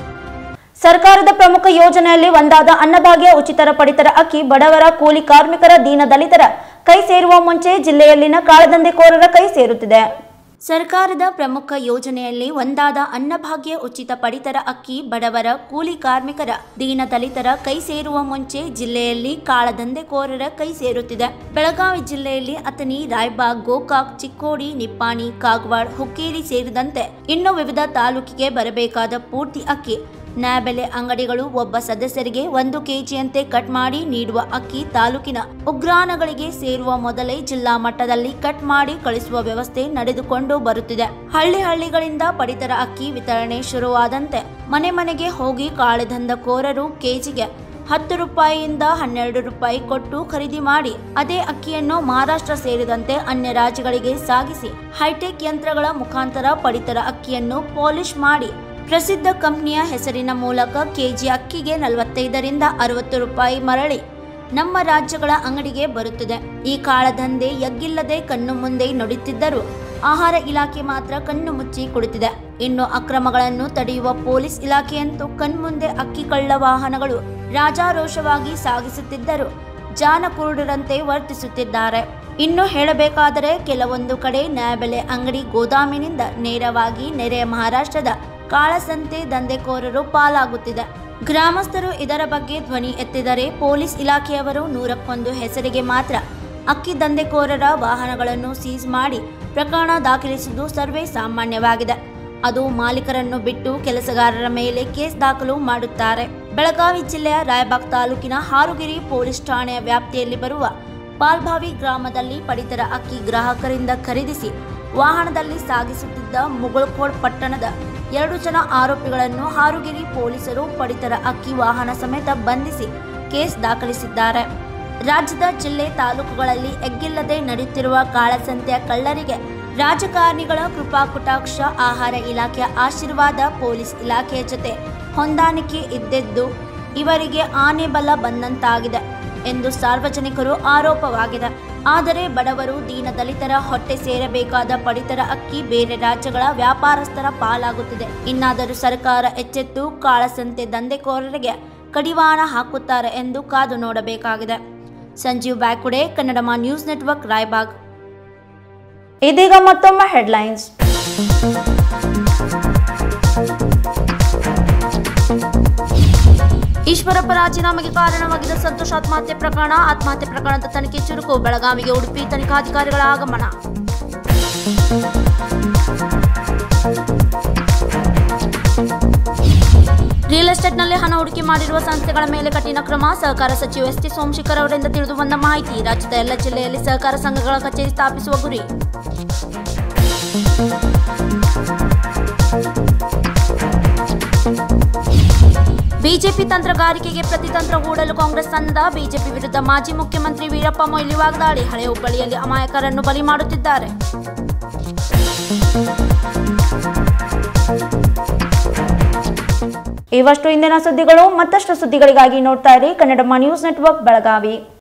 ಸರ್ಕಾರದ ಪ್ರಮುಖ ಯೋಜನೆಯಲ್ಲಿ ಒಂದಾದ ಅನ್ನಭಾಗ್ಯ ಉಚಿತರ ಪಡಿತರ ಅಕ್ಕಿ ಬಡವರ, ಕೂಲಿ ಕಾರ್ಮಿಕರ, ದೀನ ದಲಿತರ ಕೈ ಸೇರುವ ಮುಂಚೆ ಜಿಲ್ಲೆಯಲ್ಲಿನ ಕಾಳಧಂಧೆಕೋರರ ಕೈ ಸೇರುತ್ತಿದೆ. ಸರ್ಕಾರದ ಪ್ರಮುಖ ಯೋಜನೆಯಲ್ಲಿ ಒಂದಾದ ಅನ್ನಭಾಗ್ಯ ಉಚಿತ ಪಡಿತರ ಅಕ್ಕಿ ಬಡವರ, ಕೂಲಿ ಕಾರ್ಮಿಕರ, ದೀನ ದಲಿತರ ಕೈ ಸೇರುವ ಮುಂಚೆ ಜಿಲ್ಲೆಯಲ್ಲಿ ಕಾಳಧಂಧೆಕೋರರ ಕೈ ಸೇರುತ್ತಿದೆ. ಬೆಳಗಾವಿ ಜಿಲ್ಲೆಯಲ್ಲಿ ಅತನಿ, ರಾಯಬಾಗ್, ಗೋಕಾಕ್, ಚಿಕ್ಕೋಡಿ, ನಿಪ್ಪಾಣಿ, ಕಾಗವಾಡ, ಹುಕ್ಕೇರಿ ಸೇರಿದಂತೆ ಇನ್ನು ವಿವಿಧ ತಾಲೂಕಿಗೆ ಬರಬೇಕಾದ ಪೂರ್ತಿ ಅಕ್ಕಿ ನ್ಯಾಯಬೆಲೆ ಅಂಗಡಿಗಳು ಒಬ್ಬ ಸದಸ್ಯರಿಗೆ ಒಂದು ಕೆಜಿಯಂತೆ ಕಟ್ ಮಾಡಿ ನೀಡುವ ಅಕ್ಕಿ ತಾಲೂಕಿನ ಉಗ್ರಾಣಗಳಿಗೆ ಸೇರುವ ಮೊದಲೇ ಜಿಲ್ಲಾ ಮಟ್ಟದಲ್ಲಿ ಕಟ್ ಮಾಡಿ ಕಳಿಸುವ ವ್ಯವಸ್ಥೆ ನಡೆದುಕೊಂಡು ಬರುತ್ತಿದೆ. ಹಳ್ಳಿ ಹಳ್ಳಿಗಳಿಂದ ಪಡಿತರ ಅಕ್ಕಿ ವಿತರಣೆ ಶುರುವಾದಂತೆ ಮನೆ ಮನೆಗೆ ಹೋಗಿ ಕಾಳಧಂಧೆಕೋರರು ಕೆಜಿಗೆ ಹತ್ತು ರೂಪಾಯಿಯಿಂದ ಹನ್ನೆರಡು ರೂಪಾಯಿ ಕೊಟ್ಟು ಖರೀದಿ ಮಾಡಿ ಅದೇ ಅಕ್ಕಿಯನ್ನು ಮಹಾರಾಷ್ಟ್ರ ಸೇರಿದಂತೆ ಅನ್ಯ ರಾಜ್ಯಗಳಿಗೆ ಸಾಗಿಸಿ ಹೈಟೆಕ್ ಯಂತ್ರಗಳ ಮುಖಾಂತರ ಪಡಿತರ ಅಕ್ಕಿಯನ್ನು ಪಾಲಿಶ್ ಮಾಡಿ ಪ್ರಸಿದ್ಧ ಕಂಪನಿಯ ಹೆಸರಿನ ಮೂಲಕ ಕೆಜಿ ಅಕ್ಕಿಗೆ ನಲವತ್ತೈದರಿಂದ ಅರವತ್ತು ರೂಪಾಯಿ ಮರಳಿ ನಮ್ಮ ರಾಜ್ಯಗಳ ಅಂಗಡಿಗೆ ಬರುತ್ತಿದೆ. ಈ ಕಾಳಧಂಧೆ ಎಗ್ಗಿಲ್ಲದೆ ಕಣ್ಣು ಮುಂದೆ ನುಡಿಯುತ್ತಿದ್ದರೂ ಆಹಾರ ಇಲಾಖೆ ಮಾತ್ರ ಕಣ್ಣು ಮುಚ್ಚಿ ಕುಳಿತಿದೆ. ಇನ್ನು ಅಕ್ರಮಗಳನ್ನು ತಡೆಯುವ ಪೊಲೀಸ್ ಇಲಾಖೆಯಂತೂ ಕಣ್ಮುಂದೆ ಅಕ್ಕಿ ಕಳ್ಳ ವಾಹನಗಳು ರಾಜಾರೋಷವಾಗಿ ಸಾಗಿಸುತ್ತಿದ್ದರೂ ಜಾನಕುರುಡರಂತೆ ವರ್ತಿಸುತ್ತಿದ್ದಾರೆ. ಇನ್ನು ಹೇಳಬೇಕಾದರೆ ಕೆಲವೊಂದು ಕಡೆ ನ್ಯಾಯಬೆಲೆ ಅಂಗಡಿ ಗೋದಾಮಿನಿಂದ ನೇರವಾಗಿ ನೆರೆಯ ಮಹಾರಾಷ್ಟ್ರದ ಕಾಳಸಂತೆ ದಂಧೆಕೋರರು ಪಾಲಾಗುತ್ತಿದೆ. ಗ್ರಾಮಸ್ಥರು ಇದರ ಬಗ್ಗೆ ಧ್ವನಿ ಎತ್ತಿದರೆ ಪೊಲೀಸ್ ಇಲಾಖೆಯವರು ನೂರಕ್ಕೊಂದು ಹೆಸರಿಗೆ ಮಾತ್ರ ಅಕ್ಕಿ ದಂಧೆಕೋರರ ವಾಹನಗಳನ್ನು ಸೀಸ್ ಮಾಡಿ ಪ್ರಕರಣ ದಾಖಲಿಸುವುದು ಸರ್ವೇ ಸಾಮಾನ್ಯವಾಗಿದೆ. ಅದು ಮಾಲೀಕರನ್ನು ಬಿಟ್ಟು ಕೆಲಸಗಾರರ ಮೇಲೆ ಕೇಸ್ ದಾಖಲು ಮಾಡುತ್ತಾರೆ. ಬೆಳಗಾವಿ ಜಿಲ್ಲೆಯ ರಾಯಬಾಗ್ ತಾಲೂಕಿನ ಹಾರುಗಿರಿ ಪೊಲೀಸ್ ಠಾಣೆಯ ವ್ಯಾಪ್ತಿಯಲ್ಲಿ ಬರುವ ಪಾಲ್ಭಾವಿ ಗ್ರಾಮದಲ್ಲಿ ಪಡಿತರ ಅಕ್ಕಿ ಗ್ರಾಹಕರಿಂದ ಖರೀದಿಸಿ ವಾಹನದಲ್ಲಿ ಸಾಗಿಸುತ್ತಿದ್ದ ಮುಗಳಕೋಡ್ ಪಟ್ಟಣದ ಎರಡು ಜನ ಆರೋಪಿಗಳನ್ನು ಹಾರುಗಿರಿ ಪೊಲೀಸರು ಪಡಿತರ ಅಕ್ಕಿ ವಾಹನ ಸಮೇತ ಬಂಧಿಸಿ ಕೇಸ್ ದಾಖಲಿಸಿದ್ದಾರೆ. ರಾಜ್ಯದ ಜಿಲ್ಲೆ ತಾಲೂಕುಗಳಲ್ಲಿ ಎಗ್ಗಿಲ್ಲದೆ ನಡೆಯುತ್ತಿರುವ ಕಾಳಸಂತೆಯ ಕಳ್ಳರಿಗೆ ರಾಜಕಾರಣಿಗಳ ಕೃಪಾ ಕಟಾಕ್ಷ, ಆಹಾರ ಇಲಾಖೆಯ ಆಶೀರ್ವಾದ, ಪೊಲೀಸ್ ಇಲಾಖೆಯ ಜೊತೆ ಹೊಂದಾಣಿಕೆ ಇದ್ದದ್ದು ಇವರಿಗೆ ಆನೆ ಬಲ ಬಂದಂತಾಗಿದೆ ಎಂದು ಸಾರ್ವಜನಿಕರು ಆರೋಪವಾಗಿದೆ. ಆದರೆ ಬಡವರು, ದೀನ ದಲಿತರ ಹೊಟ್ಟೆ ಸೇರಬೇಕಾದ ಪಡಿತರ ಅಕ್ಕಿ ಬೇರೆ ರಾಜ್ಯಗಳ ವ್ಯಾಪಾರಸ್ಥರ ಪಾಲಾಗುತ್ತಿದೆ. ಇನ್ನಾದರೂ ಸರ್ಕಾರ ಎಚ್ಚೆತ್ತು ಕಾಳಸಂತೆ ದಂಧೆಕೋರರಿಗೆ ಕಡಿವಾಣ ಹಾಕುತ್ತಾರೆ ಎಂದು ಕಾದು ನೋಡಬೇಕಾಗಿದೆ. Sanjeev Byakude, Kannada news network, Raybag. ಇದೀಗ ಮತ್ತೊಮ್ಮೆ ಹೆಡ್ಲೈನ್ಸ್. ಈಶ್ವರಪ್ಪ ರಾಜೀನಾಮೆಗೆ ಕಾರಣವಾಗಿದ್ದ ಸಂತೋಷ್ ಆತ್ಮಹತ್ಯೆ ಪ್ರಕರಣ, ಆತ್ಮಹತ್ಯೆ ಪ್ರಕರಣದ ತನಿಖೆ ಚುರುಕು, ಬೆಳಗಾವಿಗೆ ಉಡುಪಿ ತನಿಖಾಧಿಕಾರಿಗಳ ಆಗಮನ. ರಿಯಲ್ ಎಸ್ಟೇಟ್ನಲ್ಲಿ ಹಣ ಹೂಡಿಕೆ ಮಾಡಿರುವ ಸಂಸ್ಥೆಗಳ ಮೇಲೆ ಕಠಿಣ ಕ್ರಮ, ಸಹಕಾರ ಸಚಿವ ಎಸ್ ಟಿ ಸೋಮಶೇಖರ್ ಅವರಿಂದ ತಿಳಿದು ಬಂದ ಮಾಹಿತಿ. ರಾಜ್ಯದ ಎಲ್ಲ ಜಿಲ್ಲೆಯಲ್ಲಿ ಸಹಕಾರ ಸಂಘಗಳ ಕಚೇರಿ ಸ್ಥಾಪಿಸುವ ಗುರಿ. ಬಿಜೆಪಿ ತಂತ್ರಗಾರಿಕೆಗೆ ಪ್ರತಿತಂತ್ರ ಹೂಡಲು ಕಾಂಗ್ರೆಸ್ ತಂದ, ಬಿಜೆಪಿ ವಿರುದ್ಧ ಮಾಜಿ ಮುಖ್ಯಮಂತ್ರಿ ವೀರಪ್ಪ ಮೊಯ್ಲಿ ವಾಗ್ದಾಳಿ, ಹಳೆ ಹುಬ್ಬಳ್ಳಿಯಲ್ಲಿ ಅಮಾಯಕರನ್ನು ಬಲಿ ಮಾಡುತ್ತಿದ್ದಾರೆ. ಇವಷ್ಟು ಇಂದಿನ ಸುದ್ದಿಗಳು. ಮತ್ತಷ್ಟು ಸುದ್ದಿಗಳಿಗಾಗಿ ನೋಡ್ತಾ ಇರಿ ಕನ್ನಡಮ್ಮ ನ್ಯೂಸ್ ನೆಟ್ವರ್ಕ್ ಬೆಳಗಾವಿ.